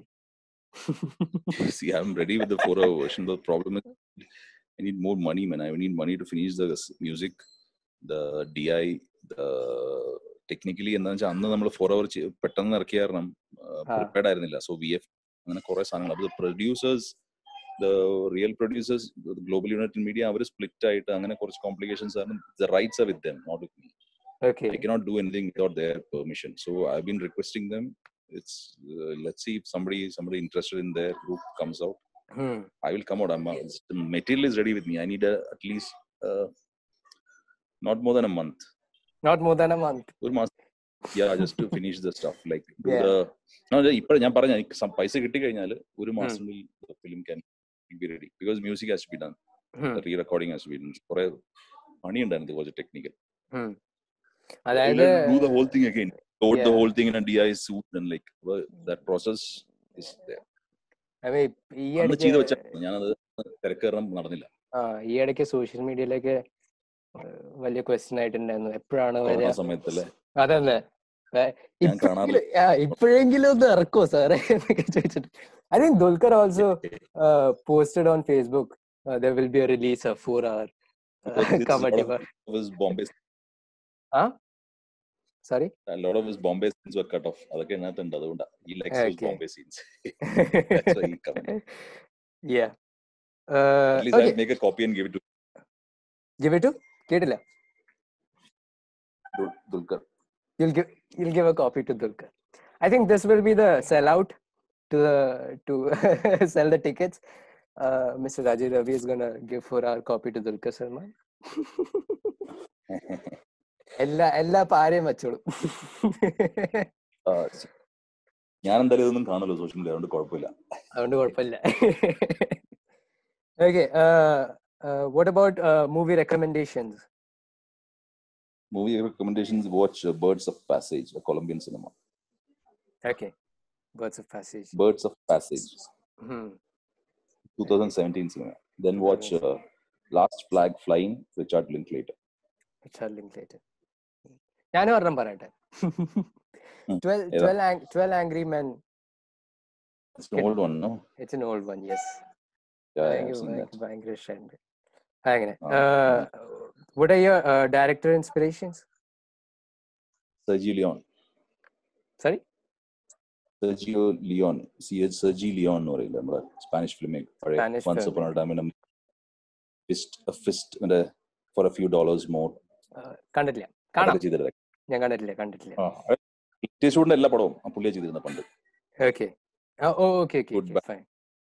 See, I'm ready with the four-hour version. The problem is, I need more money, man. I need money to finish the music, the D I, the technically. എന്താ വെച്ചാൽ അന്ന് നമ്മൾ four അവർ പെട്ടെന്ന് ഇറക്കിയ കാരണം prepared ആയിരുന്നില്ല. So we F അങ്ങനെ കുറെ സാധനങ്ങൾ. അപ്പോൾ producers, the real producers, Global United Media, അവർ സ്പ്ലിറ്റ് ആയിട്ട് അങ്ങനെ കുറച്ച് കോംപ്ലിക്കേഷൻസ് ആണ്. The rights are with them, not with me. Okay. I cannot do anything without their permission. So I've been requesting them. It's uh, let's see if somebody somebody interested in their group comes out. Hmm. I will come out. I'm, uh, the material is ready with me. I need a, at least uh, not more than a month. Not more than a month. One month. Yeah, just to finish the stuff. Like do yeah. the no, ഇപ്പോൾ ഞാൻ പറഞ്ഞ some പൈസ കിട്ടി കഴിഞ്ഞാൽ ഒരു മാസത്തിൽ the film can be ready because music has to be done. Hmm. The re-recording has to be done. കുറേ പണി ഉണ്ടായിരുന്നു, കുറച്ച് ടെക്നിക്കൽ. Hmm. അതായത് do the whole thing again. Code yeah. the whole thing in a D I suit and like well, that process is there. ഈ ഇടയ്ക്ക് ആ ഈ ഇടയ്ക്ക് സോഷ്യൽ മീഡിയയിലൊക്കെ വലിയ ക്വസ്റ്റ്യൻ ആയിട്ടുണ്ടായിരുന്നു, എപ്പോഴാണ് വരിക സമയത്തല്ലേ. അതല്ലേ, ഇപ്പോഴെങ്കിലും ഒന്ന് ഇറക്കുമോ സാറേ എന്നൊക്കെ ചോദിച്ചിട്ട്. I think Dulquer also posted on Facebook there will be a release of four hour Bombay. Huh? Sorry? A lot of his Bombay scenes were cut off. Adake ennathund adunda. He likes okay. those Bombay scenes. That's why he comes. Yeah. Uh, At least okay. I'll make a copy and give it to. Give it to? Ketilla. Dulquer. You'll give. You'll give a copy to Dulquer. I think this will be the sellout to the to sell the tickets. Uh, Mister Rajiv Ravi is gonna give four hour copy to Dulquer Salman. എല്ലാ എല്ലാ പാരയും വെച്ചോളൂ. ഞാൻ എന്തായാലും ഇതൊന്നും കാണല്ലോ social media, അതുകൊണ്ട് കുഴപ്പമില്ല അതുകൊണ്ട് കുഴപ്പമില്ല Okay, uh, uh, what about uh, movie recommendations? Movie recommendations, watch uh, Birds of Passage, a Colombian cinema. Okay, Birds of Passage. Birds of Passage. Hmm. twenty seventeen cinema. Then watch uh, Last Flag Flying, Richard Linklater. Richard Linklater. ഞാനും ഒരെണ്ണം പറയട്ടെ. twelve Angry Men. It's an old one, no? It's an old one, yes. Yeah, I've seen that. ഭയങ്കര ഇഷ്ടമുണ്ട്. അങ്ങനെ. What are your uh, director inspirations? Sergio Leone. Sorry? Sergio Leone. See, it's Sergio Leone എന്ന് പറയില്ല, നമ്മുടെ Spanish film maker. Once upon a time in a fist, a fist and a, for a few dollars more. കണ്ടിട്ടില്ല. കാണാം. ഞാൻ കണ്ടിട്ടില്ല കണ്ടിട്ടില്ല ടീച്ചൂടിന്റെ എല്ലാ പടവും പുള്ളിയെ ചെയ്തിരുന്ന പണ്ട്. Okay okay okay fine.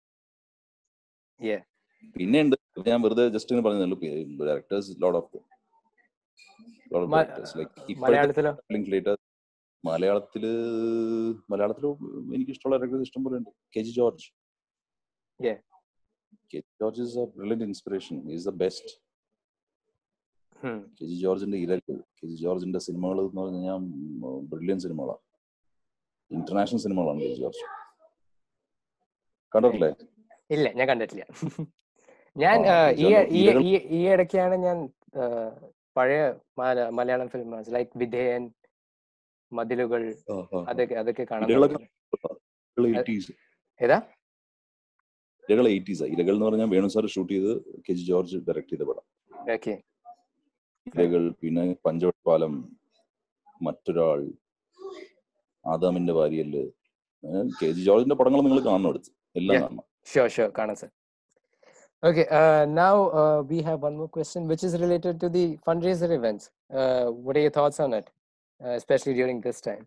Yeah, പിന്നെ ഉണ്ട്, ഞാൻ വെറുതെ ജസ്റ്റ് ഇങ്ങനെ പറഞ്ഞുള്ളൂ, directors lot of lot of directors like മലയാളത്തിലോ? ലിങ്ക്ലേറ്റർ. മലയാളത്തില് മലയാളത്തില് എനിക്ക് ഇഷ്ടമുള്ള ഡയറക്ടേഴ്സ് ഇഷ്ടം പോലെ ഉണ്ട്. K G George. Yeah, K G George is a brilliant inspiration. He is the best. K G ജോർജിന്റെ ഇരകൾ, കെ ജി ജോർജിന്റെ സിനിമകൾ എന്ന് പറഞ്ഞു കഴിഞ്ഞാൽ ബ്രില്യൻ സിനിമകളാണ്, ഇന്റർനാഷണൽ സിനിമകളാണ് കെ ജി ജോർജ്. കണ്ടിട്ടില്ലേ? ഇല്ല, ഞാൻ കണ്ടിട്ടില്ല. ഞാൻ ആ, uh, ഈ ചോദിച്ചാലോ, ഈ ഇരകൾ ഈ- ഈ ഇടയ്ക്കാണ് ഞാൻ uh, പഴയ മല- മലയാളം ഫിലിംസ് ലൈക്ക് വിധേയൻ, മതിലുകൾ, ആ, ആ, ആ. അതൊക്കെ അതൊക്കെ കാണാൻ ഇരകളൊക്കെ തുടങ്ങി. ഇരകൾ എയ്റ്റീസ് ഏതാ? ഇരകൾ എയ്റ്റീസ് ഇരകൾ എന്ന് പറഞ്ഞാൽ വേണു സാർ ഷൂട്ട് ചെയ്ത് കെ ജി ജോർജ് ഡയറക്ട് ചെയ്ത പടം. ഓക്കെ. ഇരകൾ, പിന്നെ പഞ്ചവടിപ്പാലം, മറ്റൊരാൾ, ആദാമിന്റെ വാരിയല്, കെ ജി ജോർജിന്റെ പടങ്ങൾ നിങ്ങൾ കാണണം, എടുത്ത് എല്ലാം Yeah. കാണണം. Sure, sure. കാണാം sir. Okay, uh, now uh, we have one more question which is related to the fundraiser events. Uh, what are your thoughts on it, uh, especially during this time?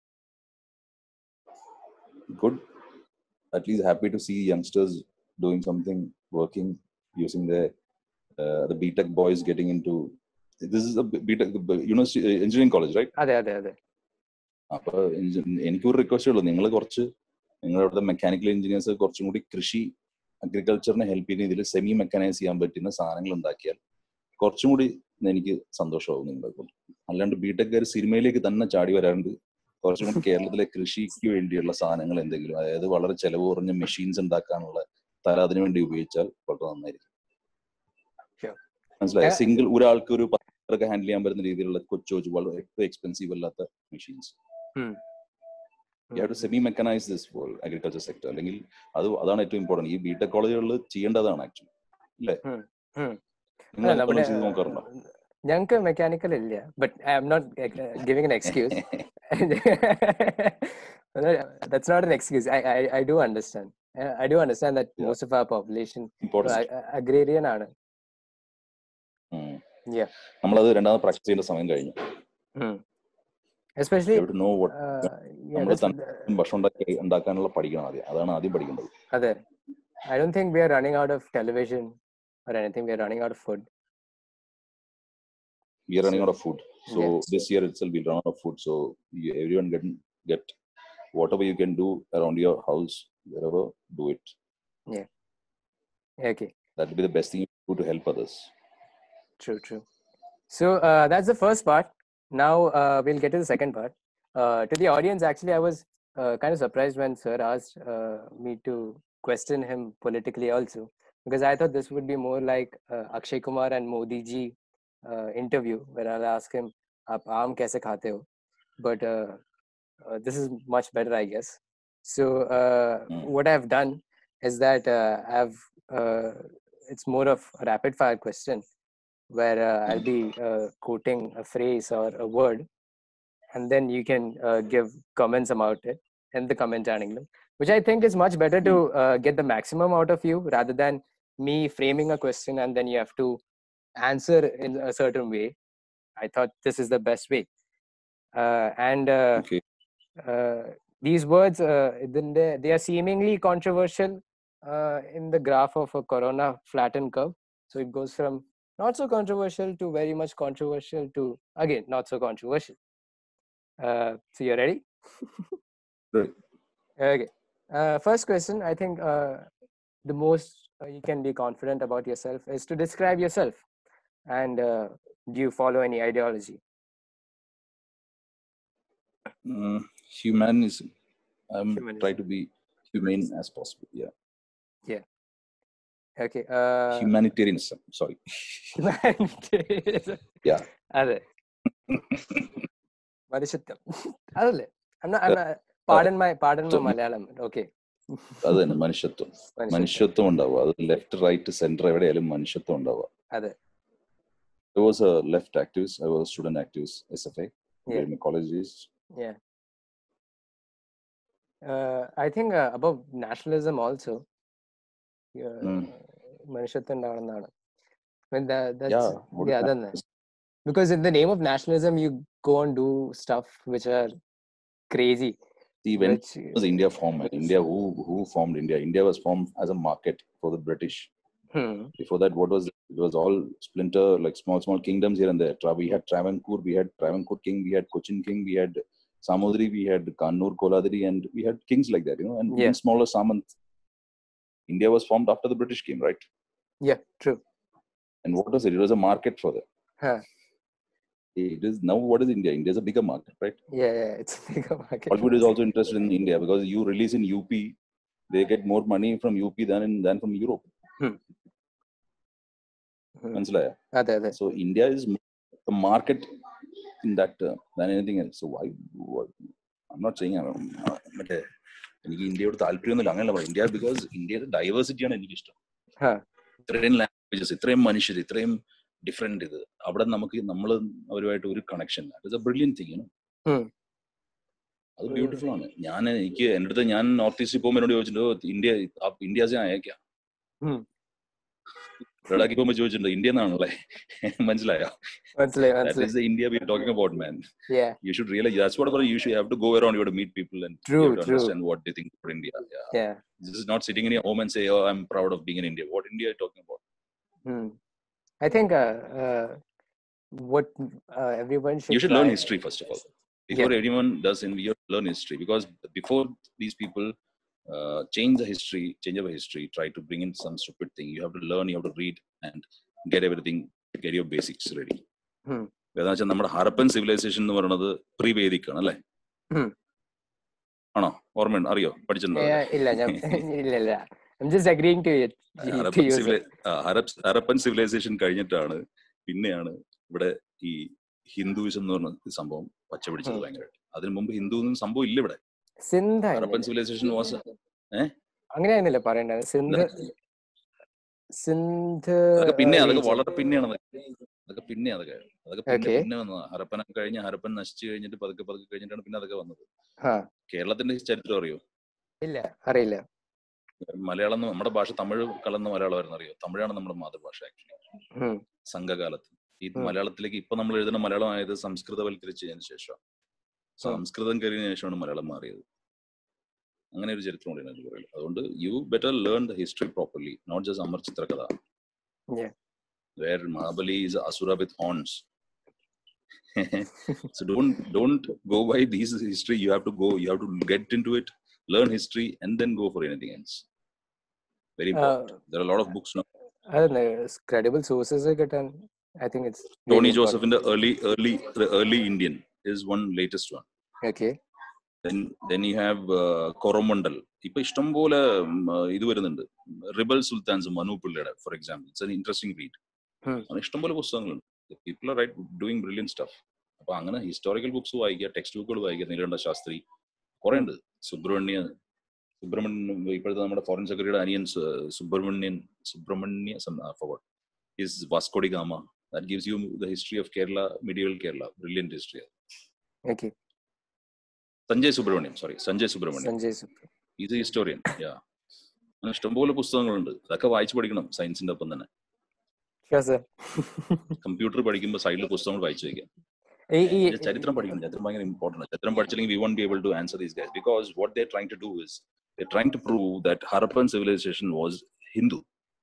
Good. At least happy to see youngsters doing something, working, using their uh, the B Tech boys getting into. This is a B Tech University engineering college, right? അതെ അതെ അതെ. അപ്പൊ എനിക്കൊരു request ഉള്ളൂ, നിങ്ങൾ കുറച്ച് നിങ്ങളുടെ അവിടുത്തെ മെക്കാനിക്കൽ എഞ്ചിനീയേഴ്സ് കുറച്ചും കൂടി കൃഷി അഗ്രികൾച്ചറിനെ ഹെൽപ്പ് ചെയ്യുന്ന ഇതിൽ സെമി മെക്കനൈസ് ചെയ്യാൻ പറ്റുന്ന സാധനങ്ങൾ ഉണ്ടാക്കിയാൽ കുറച്ചും കൂടി എനിക്ക് സന്തോഷമാവും നിങ്ങളെ കൊണ്ട്. അല്ലാണ്ട് ബിടെക്കാർ സിനിമയിലേക്ക് തന്നെ ചാടി വരാണ്ട് കുറച്ചും കൂടി കേരളത്തിലെ കൃഷിക്ക് വേണ്ടിയുള്ള സാധനങ്ങൾ എന്തെങ്കിലും, അതായത് വളരെ ചെലവ് കുറഞ്ഞ മെഷീൻസ് ഉണ്ടാക്കാനുള്ള തല അതിനു വേണ്ടി ഉപയോഗിച്ചാൽ വളരെ നന്നായിരിക്കും. മനസ്സിലായോ? സിംഗിൾ ഒരാൾക്ക് ഒരു പത്രമൊക്കെ ഹാൻഡിൽ ചെയ്യാൻ പറ്റുന്ന രീതിയിലുള്ള കൊച്ചു കൊച്ചു വളരെ എക്സ്പെൻസീവ് അല്ലാത്ത machines. You have to semi mechanize this for agriculture sector. അല്ലെങ്കിൽ അത് അതാണ് ഏറ്റവും ഇമ്പോർട്ടന്റ്. ഈ ബിടെക് കോളേജുകളിൽ ചെയ്യേണ്ടതാണ് ആക്ച്വലി, അല്ലേ? നിങ്ങൾ അതൊന്നും ചെയ്ത് നോക്കാറുണ്ടോ? ഞങ്ങൾക്ക് മെക്കാനിക്കൽ ഇല്ല, but I am not giving an excuse. That's not an excuse. I I I do understand. I do understand that Yeah. most of our population Important. uh, agrarian ആണ്. Yeah. നമ്മളത് രണ്ടാമത് practice ചെയ്യേണ്ട സമയം കഴിഞ്ഞു. Especially You have to know what uh, yeah, നമ്മൾ that's- തന്നെ ഭക്ഷണം ഉണ്ടാക്കി ഉണ്ടാക്കാനുള്ള പഠിക്കണം ആദ്യം. അതാണ് ആദ്യം പഠിക്കേണ്ടത്. അതെ. I don't think we are running out of television or anything. We are running out of food. We are running So- out of food. So Yes. this year itself we'll run out of food. So you, everyone get get whatever you can do around your house, wherever, do it. Okay. That will be the best thing you do to help others. True, true. So uh, that's the first part. Now uh, we'll get to the second part. Uh, to the audience, actually, I was uh, kind of surprised when Sir asked uh, me to question him politically also, because I thought this would be more like uh, Akshay Kumar and Modi ji uh, interview, where I'll ask him, "Aap aam kaise khate ho?" But uh, uh, this is much better, I guess. So uh, Mm. what I've done is that uh, I've uh, it's more of a rapid fire question, where uh, I'll be uh, quoting a phrase or a word, and then you can uh, give comments about it in the comment angle, which I think is much better to uh, get the maximum out of you rather than me framing a question and then you have to answer in a certain way. I thought this is the best way. Uh, and uh, Okay. uh, these words, uh, then they, they are seemingly controversial uh, in the graph of a corona flattened curve. So it goes from not so controversial to very much controversial to, again, not so controversial. Uh, so you're ready? Ready. Okay. Uh, first question, I think uh, the most uh, you can be confident about yourself is to describe yourself. And uh, do you follow any ideology? Mm, humanism. I'm Humanism. try to be humane as possible. Yeah. Okay. Uh, Humanitarianism. Sorry. humanitarianism. Yeah. അതെ. മനുഷ്യത്വം. അതല്ലേ? I'm not, I'm not, pardon my, pardon my Malayalam. Okay. അത് തന്നെ മനുഷ്യത്വം. മനുഷ്യത്വം ഉണ്ടാവുക. അത് left right centre എവിടെയായാലും മനുഷ്യത്വം ഉണ്ടാവുക. അതെ. I was a left activist. I was a student activist, S F I, during my college days. Yeah. Uh, I think uh, above nationalism also, uh, Mm. മനുഷ്യത്വം ഉണ്ടാവണമെന്നാണ്. When that, that's, Yeah. what yeah, is then, because in the name of nationalism, you go and do stuff which are crazy. See, when Which, was India formed? India, who who formed India? India was formed as a market for the British. hmm. Before that, what was it? It was all splinter, like small, small kingdoms here and there. Tra- We had Travancore, we had Travancore king, we had Cochin king, we had Samudri, we had Kannur, Koladri, and we had kings like that, you know, and Yeah. even smaller Samant. India was formed after the British came, right? Yeah, true. And what was it? It was a market for them. Huh. It is now. What is India? India is a bigger market, right? Yeah, yeah, it's a bigger market. Bollywood is also interested in India because you release in U P, they get more money from U P than in than from Europe. Hmm. മനസ്സിലായോ? അതെ അതെ. So India is a market in that term than anything else. So why, why I'm not saying മറ്റേ എനിക്ക് ഇന്ത്യയോട് താല്പര്യമൊന്നുമില്ല, അങ്ങനെയല്ല പറയാം. India because ഇന്ത്യയുടെ ഡൈവേഴ്സിറ്റിയാണ് എനിക്കിഷ്ടം. ഇത്രയും ലാംഗ്വേജസ്, ഇത്രയും മനുഷ്യർ, ഇത്രയും ഡിഫറെന്റ് ഇത്, അവിടെ നമുക്ക് നമ്മൾ അവരുമായിട്ട് ഒരു connection, that is a brilliant thing. അത് ബ്യൂട്ടിഫുൾ ആണ്. ഞാൻ എനിക്ക് എൻ്റെ അടുത്ത് ഞാൻ നോർത്ത് ഈസ്റ്റിൽ പോകുമ്പോൾ എന്നോട് ചോദിച്ചിട്ടുണ്ട് ഇന്ത്യ ഇന്ത്യ से आया क्या, ലഡാക്കി പോകുമ്പോൾ ചോദിച്ചിട്ടുണ്ട് ഇന്ത്യ എന്നാണല്ലേ. മനസ്സിലായോ? That is the India we are talking about, man. Yeah. You should realize that's what about you should have to go around, you have to meet people and true, you have to true. understand what they think about India. Yeah. Yeah. This is not sitting in your home and say, oh, I'm proud of being in India. What India are you talking about? Hmm. I think uh, uh, what uh, everyone should you should try. learn history first of all. Before Yeah. anyone does, in you have to learn history, because before these people uh, change the history, change our history, try to bring in some stupid thing, you have to learn, you have to read and get everything, get your basics ready. Hmm. ഏതാ നമ്മുടെ Harappan civilisation എന്ന് പറയുന്നത് pre Vedic ആണ് അല്ലേ? ആണോ? ഓർമ്മ അറിയോ? പഠിച്ചിട്ടുണ്ടോ? ഇല്ല ഞാൻ ഇല്ല ഇല്ല I'm just agreeing to it. Harappan civilisation കഴിഞ്ഞിട്ടാണ് പിന്നെയാണ് ഇവിടെ ഈ ഹിന്ദുയിസം എന്ന് പറഞ്ഞ സംഭവം പച്ച പിടിച്ചത് ഭയങ്കരമായിട്ട്. അതിനു മുമ്പ് ഹിന്ദു സംഭവം ഇല്ല ഇവിടെ. ഹരപ്പൻ സിവിലൈസേഷൻ വാസ് ഏഹ് അങ്ങനെയായിരുന്നില്ല പറയണ്ടത്. സിന്ധ് സിന്ധ് അതൊക്കെ പിന്നെ അതൊക്കെ വളരെ പിന്നെയാണ് അതൊക്കെ പിന്നെ അതൊക്കെ അതൊക്കെ പിന്നെ പിന്നെ വന്നതാ. ഹരപ്പൻ കഴിഞ്ഞ് ഹരപ്പൻ നശിച്ചു കഴിഞ്ഞിട്ട് പതുക്കെ പതുക്കെ കഴിഞ്ഞിട്ടാണ് പിന്നെ അതൊക്കെ വന്നത്. കേരളത്തിന്റെ ചരിത്രം അറിയോ? ഇല്ല, അറിയില്ല. മലയാളം നമ്മുടെ ഭാഷ തമിഴ് കലർന്ന മലയാളമായിരുന്നു, അറിയോ? തമിഴാണ് നമ്മുടെ മാതൃഭാഷ ആക്ച്വലി സംഘകാലത്ത്. ഈ മലയാളത്തിലേക്ക് ഇപ്പൊ നമ്മൾ എഴുതുന്ന മലയാളം ആയത് സംസ്കൃതവൽക്കരിച്ചതിന് ശേഷം, സംസ്കൃതം കയറിയതിനു ശേഷമാണ് മലയാളം മാറിയത്. അങ്ങനെ ഒരു ചരിത്രം കൂടിയാണ് എനിക്ക് പറയുന്നത്. അതുകൊണ്ട് you better learn the history properly, not just Amar Chitrakatha where Mahabali is asura with horns. So don't don't go by these history. You have to go, you have to get into it, learn history and then go for anything else. Very important. Uh, there are a lot of books now. I don't know, credible sources I get, and I think it's Tony Joseph in the early early the early Indian is one latest one. Okay. Then then you have uh, Coromandel. Ipo ishtam pole idu varunundu. Rebel Sultans Manu Pillada, for example. It's an interesting read. Hmm. Ishtam pole പുസ്തകങ്ങളുണ്ട്. People are right doing brilliant stuff. അപ്പൊ അങ്ങനെ historical books വായിക്കുക, text ബുക്കുകൾ വായിക്കുക. നീലകണ്ഠ ശാസ്ത്രി കുറെ ഉണ്ട്. സുബ്രഹ്മണ്യ സുബ്രഹ്മണ്യൻ ഇപ്പോഴത്തെ നമ്മുടെ ഫോറിൻ സെക്രട്ടറിയുടെ അനിയൻ Subramanian Subrahmanya is Vasco da Gama. That gives you the history of Kerala, medieval Kerala. Brilliant history. Okay. Sanjay Subramanian, sorry, Sanjay Subramanian. Sanjay Subramanian. He's a historian. Yeah. അങ്ങനെ ഇഷ്ടംപോലെ പുസ്തകങ്ങളുണ്ട്. അതൊക്കെ വായിച്ചു പഠിക്കണം സയൻസിന്റെ ഒപ്പം തന്നെ. കമ്പ്യൂട്ടർ പഠിക്കുമ്പോൾ സൈഡിൽ പുസ്തകങ്ങൾ വായിച്ചു വയ്ക്കാം. ചരിത്രം പഠിക്കണം. ചരിത്രം ഭയങ്കര ഇമ്പോർട്ടന്റ്. ചരിത്രം പഠിച്ചില്ലെങ്കിൽ we won't be able to answer these guys, because what they're trying to do is they're trying to prove that Harappan civilization was Hindu.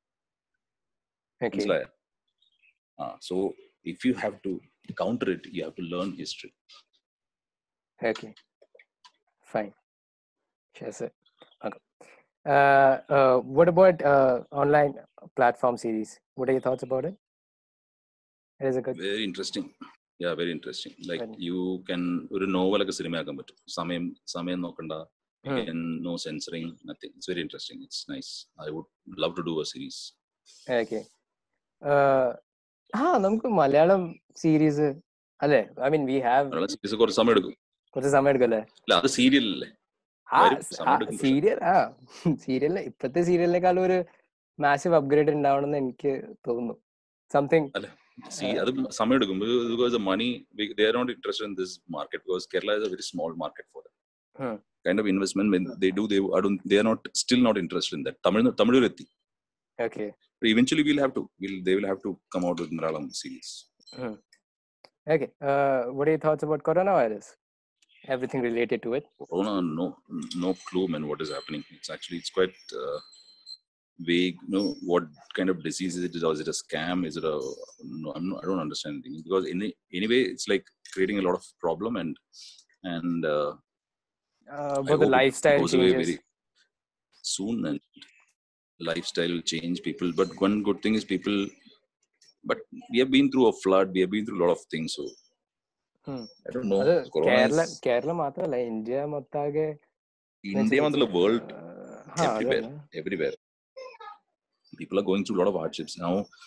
Okay. Uh, so if you have to counter it, you have to learn history. Okay. Fine. Sure, sir. Okay. Uh, uh, what about uh, online platform series? What are your thoughts about it? It is a good. Very interesting. Yeah, very interesting. Like right. You can ഒരു നോവലൊക്കെ സിനിമയാക്കാൻ പറ്റും. സമയം സമയം നോക്കണ്ട. You can no censoring, nothing. It's very interesting. It's nice. I would love to do a series. Okay. Uh, ah, നമുക്ക് Malayalam series അല്ലേ? I mean we have. Malayalam series കുറച്ച് സമയം എടുക്കും. കുറച്ച് സമയം എടുക്കും അല്ലേ? അല്ല അത് സീരിയൽ അല്ലേ? സീരിയൽ ആ സീരിയൽ ഇപ്പത്തെ സീരിയലിനേക്കാളും ഒരു മാസീവ് അപ്ഗ്രേഡ് ഉണ്ടാവണമെന്ന് എനിക്ക് തോന്നുന്നു. സംതിങ് See, അത് സമയം എടുക്കും. Because the money, they are not interested in this market, because Kerala is a very small market for them. Hmm. Kind of investment when they do, they I don't, they are not still not interested in that. Tamil Tamil ethi. Okay. But eventually we'll have to, we'll they will have to come out with Malayalam series. Hmm. Okay. Uh, what are your thoughts about coronavirus? Everything related to it? Corona, no, no clue, man. What is happening? It's actually it's quite. Uh, vague, you know, what kind of disease is it? Is it a scam? Is it a no? I'm not, I don't understand anything, because in anyway, it's like creating a lot of problem and and uh, uh, but the lifestyle changes very soon, and lifestyle will change people. But one good thing is people. But we have been through a flood. We have been through a lot of things. So hmm. I don't know. Kerala, is... Kerala, മാത്രമല്ല India മൊത്താകെ. India മാത്രമല്ല world uh, everywhere, everywhere. People are going through a lot of hardships now.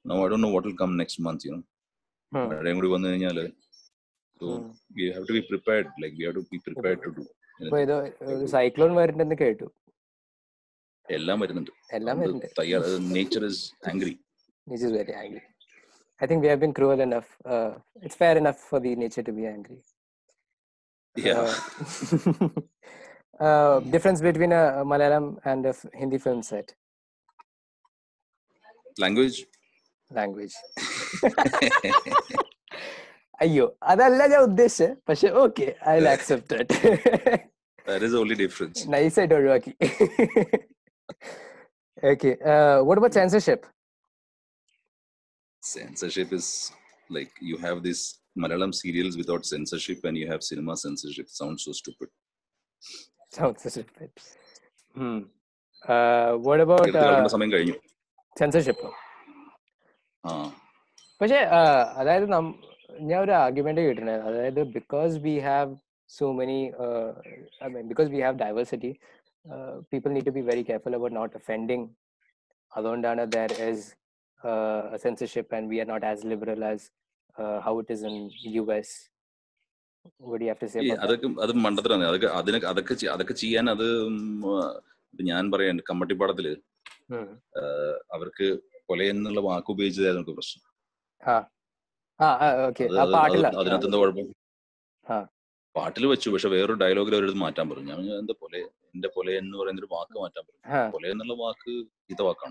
Now I don't know what will come next month, you know. Hmm. മഴയും കൂടി വന്നു കഴിഞ്ഞാല് so Hmm. we have to be prepared, like we have to be prepared to do ഇപ്പൊ anything. ഇത് cyclone വരുന്നുണ്ടെന്ന് കേട്ടു. എല്ലാം വരുന്നുണ്ട്. എല്ലാം വരുന്നുണ്ട്. തയ്യാർ. Nature is angry. Nature is very angry. I think we have been cruel enough. Uh, it's fair enough for the nature to be angry. Yeah. Uh, uh, difference between a Malayalam and a Hindi film set. Language. Language. അയ്യോ അതല്ല ഞാൻ ഉദ്ദേശിച്ചത്, പക്ഷെ okay I will accept it. That is the only difference. Nice ആയിട്ട് ഒഴിവാക്കി. Okay, uh, what about censorship? Censorship is like you have this Malayalam serials without censorship and you have cinema censorship. Sounds so stupid. Sounds so stupid. Hmm. Uh, what about uh, സമയം കഴിഞ്ഞു. censorship? ആ. പക്ഷേ അതായത് ഞാൻ ഒരു argument കേട്ടിട്ടുണ്ട്, അതായത് because we have so many uh, I mean because we have diversity, uh, people need to be very careful about not offending. Adondana there is uh, a censorship and we are not as liberal as uh, how it is in U S. What do you have to say about that? അതൊക്കെ അത് മണ്ടത്തരാണ്. അതൊക്കെ അതിനെ അതൊക്കെ അതൊക്കെ ചെയ്യാൻ അത് ഞാൻ പറയാൻ കമ്മട്ടിപ്പാടത്തില് അവർക്ക് കൊല എന്നുള്ള വാക്ക് ഉപയോഗിച്ചതായിരുന്നു പ്രശ്നം. അതിനകത്ത് എന്താ കുഴപ്പം? പാട്ടിൽ വെച്ചു, പക്ഷെ വേറൊരു ഡയലോഗിൽ അവരത് മാറ്റാൻ പറഞ്ഞു. ഞാൻ എന്താ പോലെ എന്റെ പോലെ എന്ന് പറയുന്ന ഒരു വാക്ക് മാറ്റാൻ പറഞ്ഞു. പോലെ എന്നുള്ള വാക്ക് ചീത്ത വാക്കാണോ?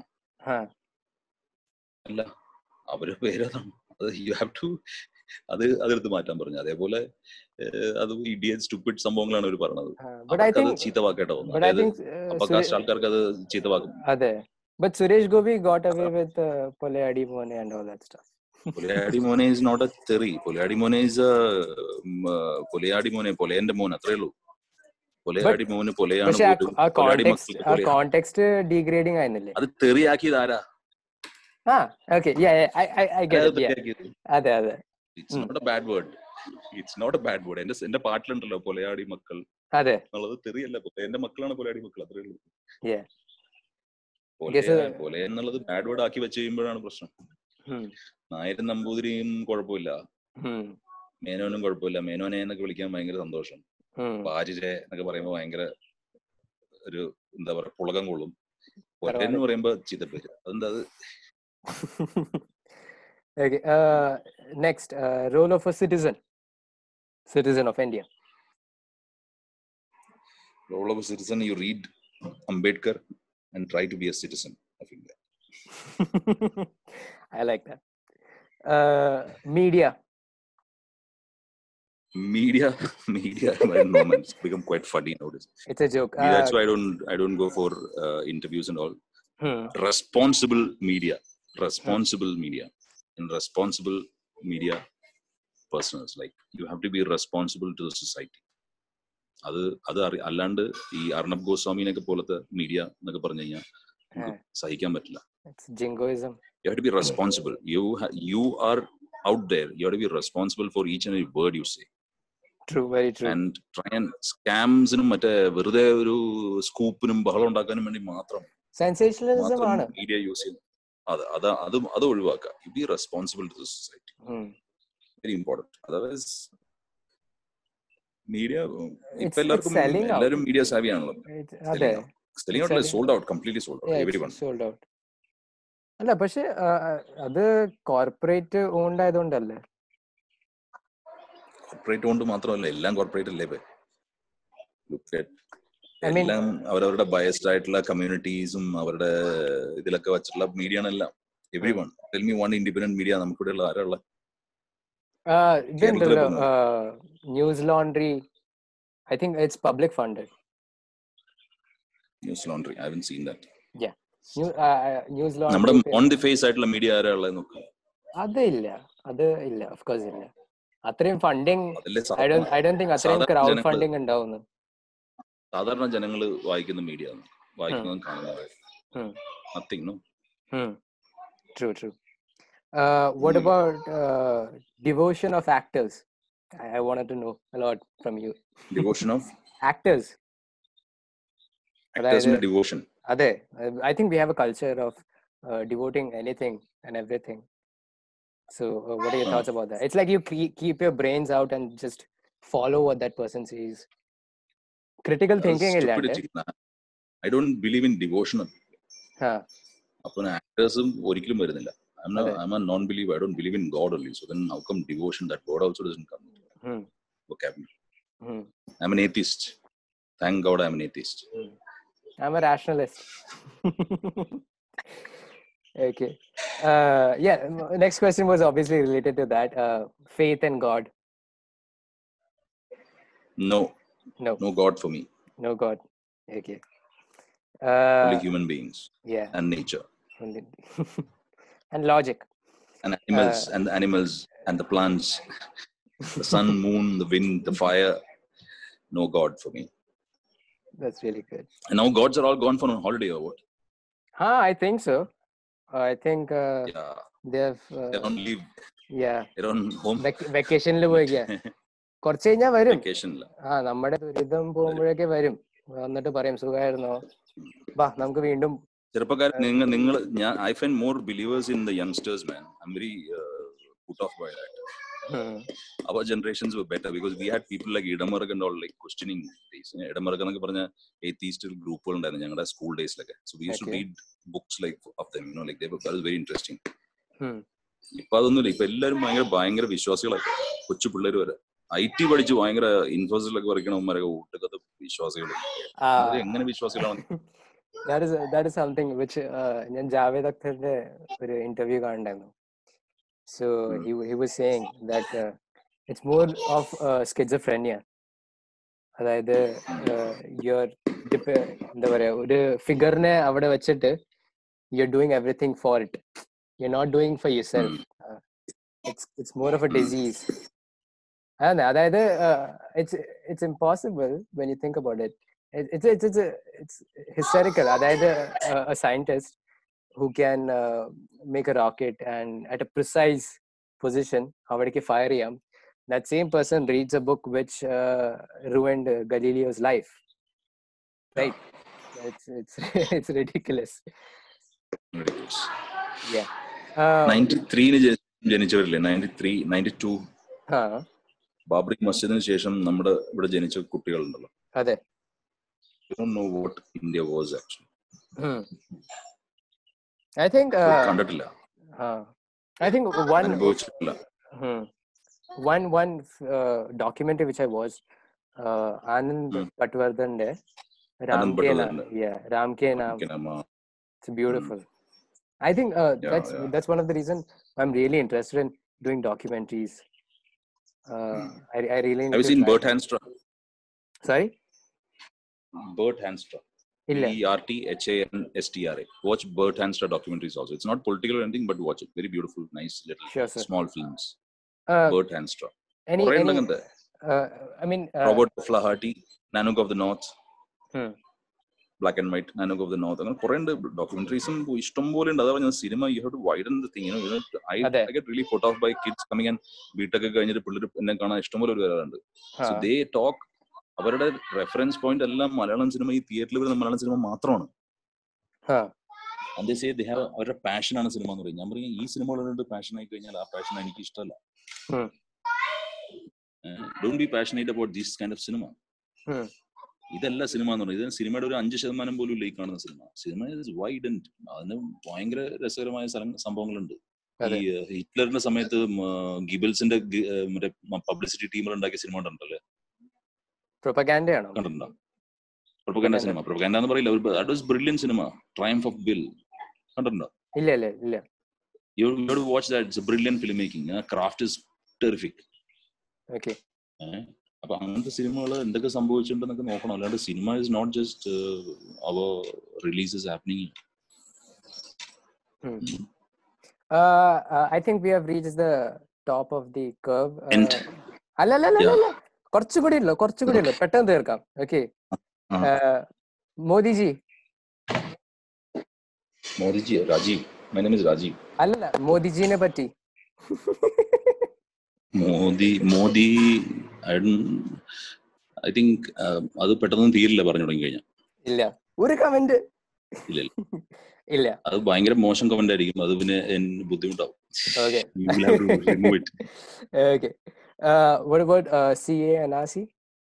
അല്ല, അവര് പേരതാണ്. അത് യു ഹാവ് ടു അത് അതെടുത്ത് മാറ്റാൻ പറഞ്ഞു. അതേപോലെ അത് ഇഡിയറ്റ് സ്റ്റുപ്പിഡ് സംഭവങ്ങളാണ് അവർ പറഞ്ഞത്. അത് ചീത്ത വാക്കായിട്ടാ തോന്നുന്നത്. അപ്പൊ കാസ്റ്റ് ആൾക്കാർക്ക് അത് ചീത്ത വാക്കും. അതെ. But Suresh Gopi got away with uh, Polayadi Mone and all that stuff. Polayadi Mone is not a theory. Polayadi Mone is a uh, Polayadi Mone, Polayende Mone അത്രേ ഉള്ളൂ. Polayadi Mone Polayana. പക്ഷേ ആ context ആ context degrading ആയിരുന്നില്ലേ? അത് തെറി ആക്കിയത് ആരാ? ആ okay yeah I I I get it. അതെ അതെ. It's not a bad word. It's not a bad word. എന്റെ എന്റെ പാട്ടിലുണ്ടല്ലോ പൊലയാടി മക്കൾ. അതെ. എന്നുള്ളത് തെറിയല്ല. എന്റെ മക്കളാണ് പൊലയാടി മക്കൾ, അത്രേ ഉള്ളൂ. Yeah. പോലെ എന്നുള്ളത് ബാഡ് വേർഡ് ആക്കി വെച്ച് കഴിയുമ്പോഴാണ് പ്രശ്നം. നായരും നമ്പൂതിരിയും കുഴപ്പമില്ല, മേനോനും കുഴപ്പമില്ല. മേനോനെ എന്നൊക്കെ വിളിക്കാൻ ഭയങ്കര സന്തോഷം. പാജിരെ എന്നൊക്കെ പറയുമ്പോ ഭയങ്കര ഒരു എന്താ പറയാ പുളകം കൊള്ളും. പൊല എന്ന് പറയുമ്പോ ചീത്തപ്പേര്. അതെന്താ അത്? Next role of a citizen citizen of India. Role of a citizen, you read Ambedkar and try to be a citizen of India. I like that. Uh, media. Media, media, no man, it's become quite funny nowadays. It's a joke. Uh, that's why I don't, I don't go for uh, interviews and all. Hmm. Responsible media, responsible hmm. media, and responsible media personals. Like you have to be responsible to the society. അത് അത് അല്ലാണ്ട് ഈ അർണബ് ഗോസ്വാമിനൊക്കെ പോലത്തെ media എന്നൊക്കെ പറഞ്ഞു കഴിഞ്ഞാൽ സഹിക്കാൻ പറ്റില്ല. You have to be responsible. You you are out there. You have to be responsible for each and every word you say. True, very true. And try and scamsനും മറ്റേ വെറുതെ ഒരു സ്കൂപ്പിനും ബഹളം ഉണ്ടാക്കാനും വേണ്ടി മാത്രം സെൻസേഷണലിസം ആണ് മീഡിയ യൂസ് ചെയ്യുന്നത്. അത് അത് അത് അത് ഒഴിവാക്കുക. You be responsible to the society. Very important. Otherwise media ഇപ്പൊ എല്ലാവർക്കും എല്ലാവരും മീഡിയ സാവി ആണല്ലോ. Sold out, completely sold out, everyone sold out. അല്ല പക്ഷെ അത് കോർപ്പറേറ്റ് ഓൺഡ് ആയതുകൊണ്ടല്ലേ? കോർപ്പറേറ്റ് ഓൺഡ് മാത്രമല്ല, എല്ലാം കോർപ്പറേറ്റ് അല്ലേ. എല്ലാം അവരവരുടെ ബയസ്ഡ് ആയിട്ടുള്ള കമ്മ്യൂണിറ്റീസും അവരുടെ ഇതിലൊക്കെ വെച്ചിട്ടുള്ള മീഡിയ ആണെല്ലാം. Everyone. Tell me one independent media നമുക്കിവിടെ ഉള്ള ആരാളെ? News Laundry, I think it's public funded. News Laundry, I haven't seen that. Yeah. New, uh, News Laundry. നമ്മുടെ on the face ആയിട്ടുള്ള മീഡിയ ആരാളെ നോക്കുക? അത് ഇല്ല, അത് ഇല്ല, of course ഇല്ല. അത്രയും funding I don't I don't think അത്രയും ക്രൗഡ് ഫണ്ടിങ് ഉണ്ടാവുന്നു. സാധാരണ ജനങ്ങൾ വായിക്കുന്ന മീഡിയ വായിക്കുന്നതും കാണുന്നതും nothing, no? True, true. Uh, what mm. about uh, devotion of actors? I, I wanted to know a lot from you. Devotion of actors. Actors in devotion. Ade, I think we have a culture of uh, devoting anything and everything. So uh, what are your thoughts about that? It's like you ke- keep your brains out and just follow what that person says. Critical thinking is stupidity. I don't believe in devotion. Huh. Upon actors, orichalum varunilla. I'm not. Okay. I'm a non-believer. I don't believe in God only. So then, how come devotion? That word also doesn't come into Hmm. vocabulary. Hmm. I'm an atheist. Thank God, I'm an atheist. Hmm. I'm a rationalist. Okay. Uh, yeah. Next question was obviously related to that. Uh, faith in God. No. No. No God for me. No God. Okay. Uh, Only human beings. Yeah. And nature. And logic. And animals. Uh, and the animals and the plants. The sun, moon, the wind, the fire. No God for me. That's really good. And now gods are all gone for a holiday or what? Huh, I think so. Uh, I think uh, yeah. they've. Uh, they're on leave. Yeah. They're on home. Vacation le പോയിക്കാ. കുറച്ച് കഴിഞ്ഞാൽ വരും. Vacation. ആ നമ്മുടെ ദുരിതം പോകുമ്പോഴൊക്കെ വരും. വന്നിട്ട് പറയും സുഖമായിരുന്നോ? വാ നമുക്ക് വീണ്ടും. ചെറുപ്പക്കാർ നിങ്ങൾ നിങ്ങൾ ഞാൻ I find more believers in the youngsters, man. I'm very uh, put off by that. Hmm. Our generations were better because we had people like Idamaraga and all like questioning these. Idamaraga എന്നൊക്കെ പറഞ്ഞ atheist ഗ്രൂപ്പുകൾ ഉണ്ടായിരുന്നു ഞങ്ങളുടെ school ഡേയ്സിലൊക്കെ. So we used okay. to read books like of them, you know, like they were, that was very interesting. Hmm. ഇപ്പൊ അതൊന്നുമില്ല. ഇപ്പൊ എല്ലാവരും ഭയങ്കര ഭയങ്കര വിശ്വാസികളൊക്കെ കൊച്ചു പിള്ളേർ വരെ ഐ ടി പഠിച്ച് ഭയങ്കര ഇൻഫോസിലൊക്കെ പഠിക്കണവന്മാരൊക്കെ ഊട്ടക്കത്ത് വിശ്വാസികൾ. എങ്ങനെ വിശ്വാസികളാണ്? That is that is something which ഞാൻ ജാവേദ് അക്തറിന്റെ ഒരു ഇന്റർവ്യൂ കാണുന്നുണ്ടായിരുന്നു. So hmm. he he was saying that uh, it's more of uh, schizophrenia. അതായത് you're എന്താ പറയാ ഒരു ഫിഗറിനെ അവിടെ വെച്ചിട്ട് you're doing everything for it. You're not doing for yourself. Hmm. Uh, it's it's more of a disease. And അതായത് it's it's impossible when you think about it. It's it's it's a, it's hysterical. അതായത് uh, a scientist who can uh, make a rocket and at a precise position അവിടേക്ക് fire ചെയ്യാം. That same person reads a book which uh, ruined uh, Galileo's life. Right? It's it's it's ridiculous. Ridiculous. Yeah. Uh, ninety-three ന് ജനിച്ചവരില്ലേ? ninety-three, ninety-two. ആ. ബാബറി മസ്ജിദിന് ശേഷം നമ്മുടെ ഇവിടെ ജനിച്ച കുട്ടികളുണ്ടല്ലോ. അതെ. You don't know what India was actually. Hmm. I think uh, കണ്ടിട്ടില്ല. Uh, I think one അനുഭവിച്ചിട്ടില്ല. Hmm. One one uh, documentary which I watched, uh, Anand hmm. Patwardhande, Ram Ke Naam. Yeah, Ram Ke Naam. It's beautiful. Hmm. I think uh, yeah, that's yeah. that's one of the reasons I'm really interested in doing documentaries. Uh, hmm. I I really. Have you seen Bert Hanstra? Sorry. Bert Hanstra. B E R T H A N S T R A. Watch Bert Hanstra documentaries also. It's not political or anything, but watch it. Very beautiful, nice little sure, small films. Uh, Bert Hanstra. Any, any uh, I mean, uh, Robert Flaherty, Nanook of the North. Hmm. Black and White, Nanook of the North. അങ്ങനെ കുറേ documentaries ഇഷ്ടം പോലെ ഉണ്ട്. അതാ cinema you have to widen the thing. You know, you know I, I get really put off by kids coming and B Tech ഒക്കെ കഴിഞ്ഞിട്ട് പിള്ളേർ എന്നെ കാണാൻ ഇഷ്ടം പോലെ ഒരു വരാറുണ്ട്. So they talk. അവരുടെ റെഫറൻസ് പോയിന്റ് എല്ലാം മലയാളം സിനിമ, ഈ തിയേറ്ററിൽ വരുന്ന മലയാളം സിനിമ മാത്രമാണ്. അവരുടെ പാഷനാണ് സിനിമ എന്ന് പറയും. ഞാൻ പറയും ഈ സിനിമകളുടെ പാഷൻ ആയി കഴിഞ്ഞാൽ ആ പാഷൻ എനിക്ക് ഇഷ്ടമല്ല. Don't be passionate about this kind of cinema. ഇതല്ല സിനിമ എന്ന് പറയുന്നത്. ഇത് സിനിമയുടെ ഒരു അഞ്ച് ശതമാനം പോലും ഇല്ല ഈ കാണുന്ന cinema. Cinema is wide and അതിന് ഭയങ്കര രസകരമായ സംഭവങ്ങളുണ്ട്. ഈ ഹിറ്റ്ലറിന്റെ സമയത്ത് ഗിബൽസിന്റെ മറ്റേ പബ്ലിസിറ്റി ടീമുകൾ ഉണ്ടാക്കിയ സിനിമ ഉണ്ടല്ലേ? Propaganda ആണോ? കണ്ടിട്ടുണ്ടോ? Propaganda cinema. പ്രൊപ്പഗാൻഡ എന്ന് പറയില്ല. That was brilliant cinema. Triumph of will കണ്ടിട്ടുണ്ടോ? ഇല്ല ഇല്ല ഇല്ല. You have to watch that. It's a brilliant filmmaking. Uh, craft is terrific. Okay. അപ്പൊ അങ്ങനത്തെ സിനിമകൾ എന്തൊക്കെ സംഭവിച്ചിട്ടുണ്ടെന്നൊക്കെ നോക്കണം. അല്ലാണ്ട് cinema is not just our releases happening. I think we have reached the top of the curve. അല്ല അല്ല അല്ല അല്ല കുറച്ചുകൂടി ഉള്ളു കുറച്ചുകൂടി ഉള്ളു പെട്ടെന്ന് തീർക്കാം. Okay. Modiji. Modiji Rajeev. My name is രാജീവ്. അല്ലല്ല മോദിജിനെ പറ്റി. മോദി മോദി ഐ തിങ്ക് അത് പെട്ടെന്ന് തീരില്ല പറഞ്ഞു തുടങ്ങി കഴിഞ്ഞാൽ. ഇല്ല ഒരു കമന്റ്. ഇല്ല ഇല്ല. അത് ഭയങ്കര മോശം കമന്റ് ആയിരിക്കും. അത് പിന്നെ ബുദ്ധിമുട്ടാവും. Okay. You will have to remove it. Okay. Uh, what about uh, C A and R C?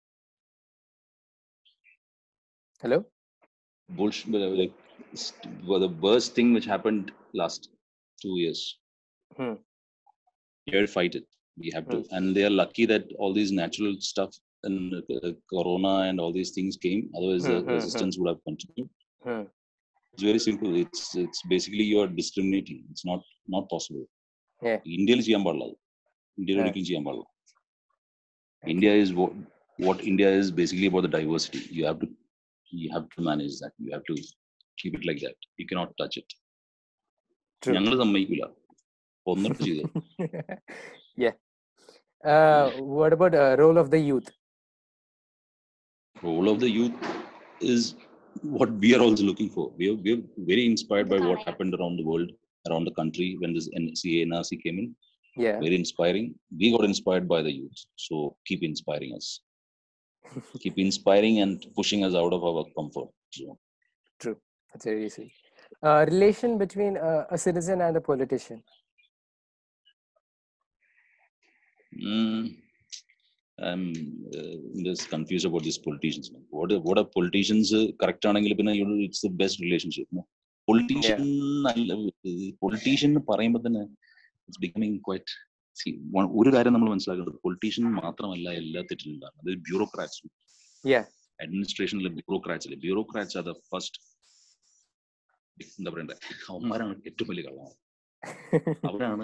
Hello? Bullshit. Like, the worst thing which happened last two years. Hmm. You have to fight it. We have to. Hmm. And they are lucky that all these natural stuff and uh, Corona and all these things came. Otherwise, Hmm, the hmm, resistance would have continued. Hmm. It's very simple. It's it's basically you are discriminating. It's not not possible. Yeah. Indians ചെയ്യാൻ പാടില്ല. ഇന്ത്യയിൽ Yeah. ഒരിക്കലും ചെയ്യാൻ പാടില്ല. Okay. India is what what India is basically about the diversity. You have to you have to manage that. You have to keep it like that. You cannot touch it. True. ഞങ്ങൾ സമ്മതിക്കില്ല. ഒന്നിട്ട് ചെയ്തു. Yeah. Uh, what about uh, role of the youth? Role of the youth is what we are also looking for. We are, we are very inspired by what happened around the world, around the country when this C A N R C came in. Yeah. Very inspiring. We got inspired by the youth. So keep inspiring us. Keep inspiring and pushing us out of our comfort zone. True. That's very easy. Uh, relation between uh, a citizen and a politician. Mm, I'm uh, just confused about these politicians. What are, what are politicians? Correct ആണെങ്കിൽ പിന്നെ it's the best relationship. No? Politician, politician പറയുമ്പോൾ തന്നെ it's becoming quite. See, ഒരു കാര്യം നമ്മൾ മനസ്സിലാക്കുന്നത് politician മാത്രമല്ല എല്ലാ തെറ്റിലുണ്ടാകും. അത് ബ്യൂറോക്രാറ്റ്സ്. അഡ്മിനിസ്ട്രേഷനിലെ ബ്യൂറോക്രാറ്റ്സിലെ ബ്യൂറോക്രാറ്റ്സ് ആർ ദ ഫസ്റ്റ്. എന്താ പറയണ്ടേ, അവന്മാരാണ് ഏറ്റവും വലിയ കള്ളമാണ്. അവരാണ്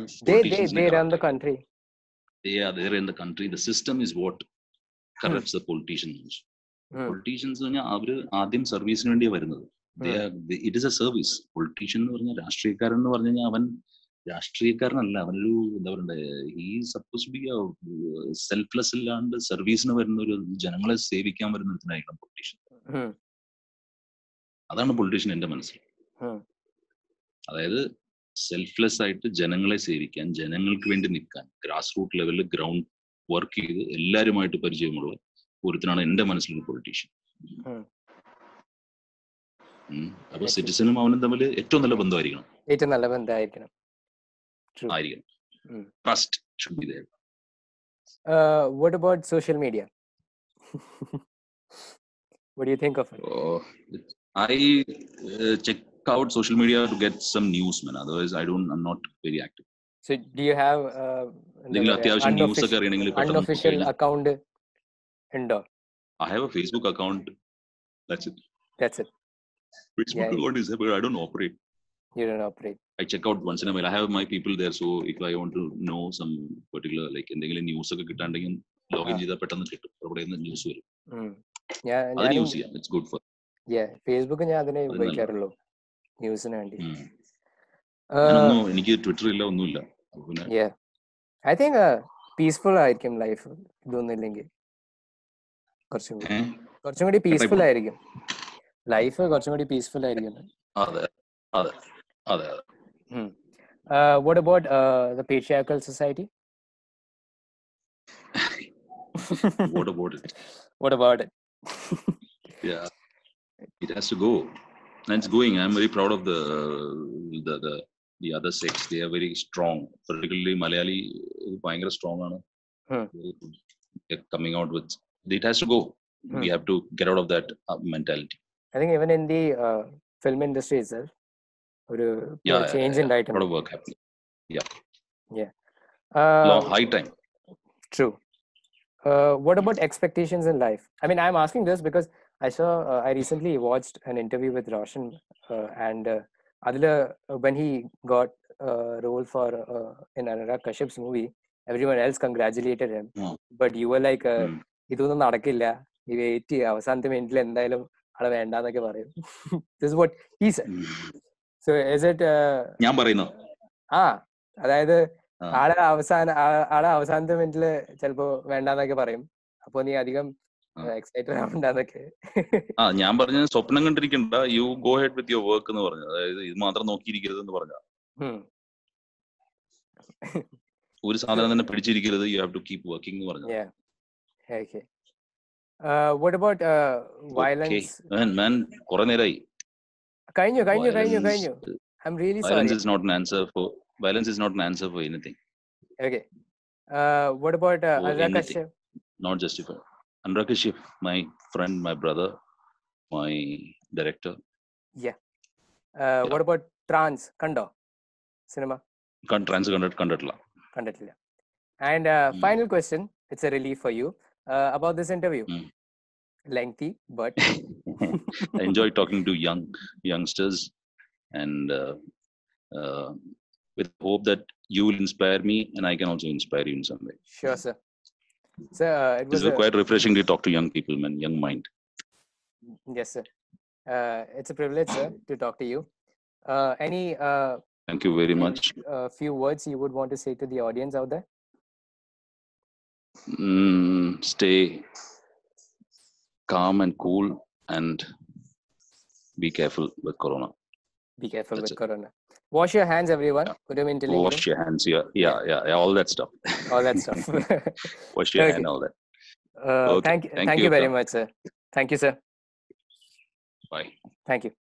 They are there in the country. The system is what corrupts the politicians. Politicians അവര് ആദ്യം സർവീസിന് വേണ്ടിയാണ് വരുന്നത്. It is a service. Politician എന്ന് പറഞ്ഞാൽ രാഷ്ട്രീയക്കാരൻ എന്ന് പറഞ്ഞു കഴിഞ്ഞാൽ അവൻ രാഷ്ട്രീയക്കാരനല്ല, അവനൊരു എന്താ പറയണ്ടേ, ഈ സപ്പോസ് ബി സെൽഫ്ലെസ് ഇല്ലാണ്ട് സർവീസിന് വരുന്ന ഒരു ജനങ്ങളെ സേവിക്കാൻ വരുന്ന ഒരുത്തനായിരിക്കണം പൊളിറ്റീഷ്യൻ. അതാണ് പൊളിറ്റീഷ്യൻ എന്റെ മനസ്സിൽ. അതായത് സെൽഫ്ലെസ് ആയിട്ട് ജനങ്ങളെ സേവിക്കാൻ, ജനങ്ങൾക്ക് വേണ്ടി നിൽക്കാൻ, ഗ്രാസ് റൂട്ട് ലെവലിൽ ഗ്രൗണ്ട് വർക്ക് ചെയ്ത് എല്ലാവരുമായിട്ട് പരിചയമുള്ള ഒരുത്തനാണ് എന്റെ മനസ്സിലൊരു പൊളിറ്റീഷ്യൻ. അപ്പൊ സിറ്റിസനും അവനും തമ്മിൽ ഏറ്റവും നല്ല ബന്ധമായിരിക്കണം. ഏറ്റവും നല്ല ബന്ധമായിരിക്കണം. Trust should be there. Uh, what about social media? What do you think of it? Oh, I uh, check out social media to get some news, man. Otherwise, I don't. I'm not very active. So, do you have uh, unofficial, unofficial account? Indoor. I have a Facebook account. That's it. That's it. Facebook yeah, account is there, but I don't operate. You don't operate. I check out once in a while. I have my people there, so if I want to know some particular like എന്തെങ്കിലും news ഒക്കെ കിട്ടാണ്ടെങ്കിൽ login ചെയ്താൽ പെട്ടെന്ന് കിട്ടും. അവിടെ നിന്ന് news വരും. അത് യൂസ് ചെയ്യാം. It's good for. Yeah, Facebook ഞാൻ അതിനെ ഉപയോഗിക്കാറുള്ളൂ ന്യൂസിന് വേണ്ടി. എനിക്ക് ട്വിറ്റർ ഇല്ല, ഒന്നുമില്ല. Yeah, I think പീസ്ഫുൾ ആയിരിക്കും ലൈഫ് ഇതൊന്നുമില്ലെങ്കിൽ. കുറച്ചും കൂടി കുറച്ചും കൂടി പീസ്ഫുൾ ആയിരിക്കും ലൈഫ്, കുറച്ചും കൂടി പീസ്ഫുൾ ആയിരിക്കും. അതെ അതെ അതെ. Uh, what about uh, the patriarchal society? What about it? What about it? Yeah, it has to go, and it's going. I'm very proud of the the the, the other sex. They are very strong. Particularly Malayali, bhayangara strong aanu. Hmm. They're coming out with. It has to go. Hmm. We have to get out of that uh, mentality. I think even in the uh, film industry itself. ഒരു change ഉണ്ടായിട്ടുണ്ട്. High time. True. Uh, what about expectations in life? I mean, I'm asking this because I saw, uh, I recently watched an interview with Roshan, uh, and uh, Adila, uh, when he got a uh, role for uh, in Anurag Kashyap's movie, everyone else congratulated him, mm. but you were like, "Idonnu nadakilla, ee wait avasanathe minute endayalum ala venda ennokke parayum." This is what he said. Mm. So is it ഞാൻ പറയുന്നു ആ അതായത് ആളെ അവസാന ആളെ അവസാനത്തെ മിനിറ്റില് ചിലപ്പോ വേണ്ടാന്നൊക്കെ പറയും. അപ്പൊ നീ അധികം എക്സൈറ്റഡ് ആവണ്ടെന്നൊക്കെ. ആ ഞാൻ പറഞ്ഞ സ്വപ്നം കണ്ടിരിക്കണ്ട, you go head with your work എന്ന് പറഞ്ഞു. അതായത് ഇത് മാത്രം നോക്കിയിരിക്കരുത് എന്ന് പറഞ്ഞ ഒരു സാധനം തന്നെ പിടിച്ചിരിക്കരുത്. You have to keep working എന്ന് പറഞ്ഞു. Okay. What about violence? Man കുറെ നേരമായി Kainyo, kainyo, kainyo, Violence, kainyo. I'm really violence sorry. is not an answer for violence is not an answer for anything. Okay. Uh, what about uh, For Anurag anything. Kashyap? Not justified. Anurag Kashyap, my friend, my brother, my director. Yeah. Uh, Yeah. What about Trans Kando cinema? Can't trans kandilla. Kandilla. And uh, Mm. final question. It's a relief for you uh, about this interview. Mm. Lengthy, but I enjoy talking to young youngsters, and uh, uh, with hope that you will inspire me, and I can also inspire you in some way. Sure, sir. So uh, it was It's a, quite refreshing to talk to young people, man. Young mind. yes, sir. Uh, it's a privilege, sir, to talk to you. Uh, any uh, Thank you very much. uh, few words you would want to say to the audience out there? Mm, stay calm and cool, and be careful with corona. Be careful That's with it. corona. Wash your hands, everyone. Yeah. Put them in Tilingam. Wash your hands. Yeah, yeah, yeah, yeah, all that stuff. All that stuff. Wash your Okay. hand, all that. Uh, Okay. Thank, Thank thank you, you very Khan. much, sir. Thank you, sir. Bye. Thank you.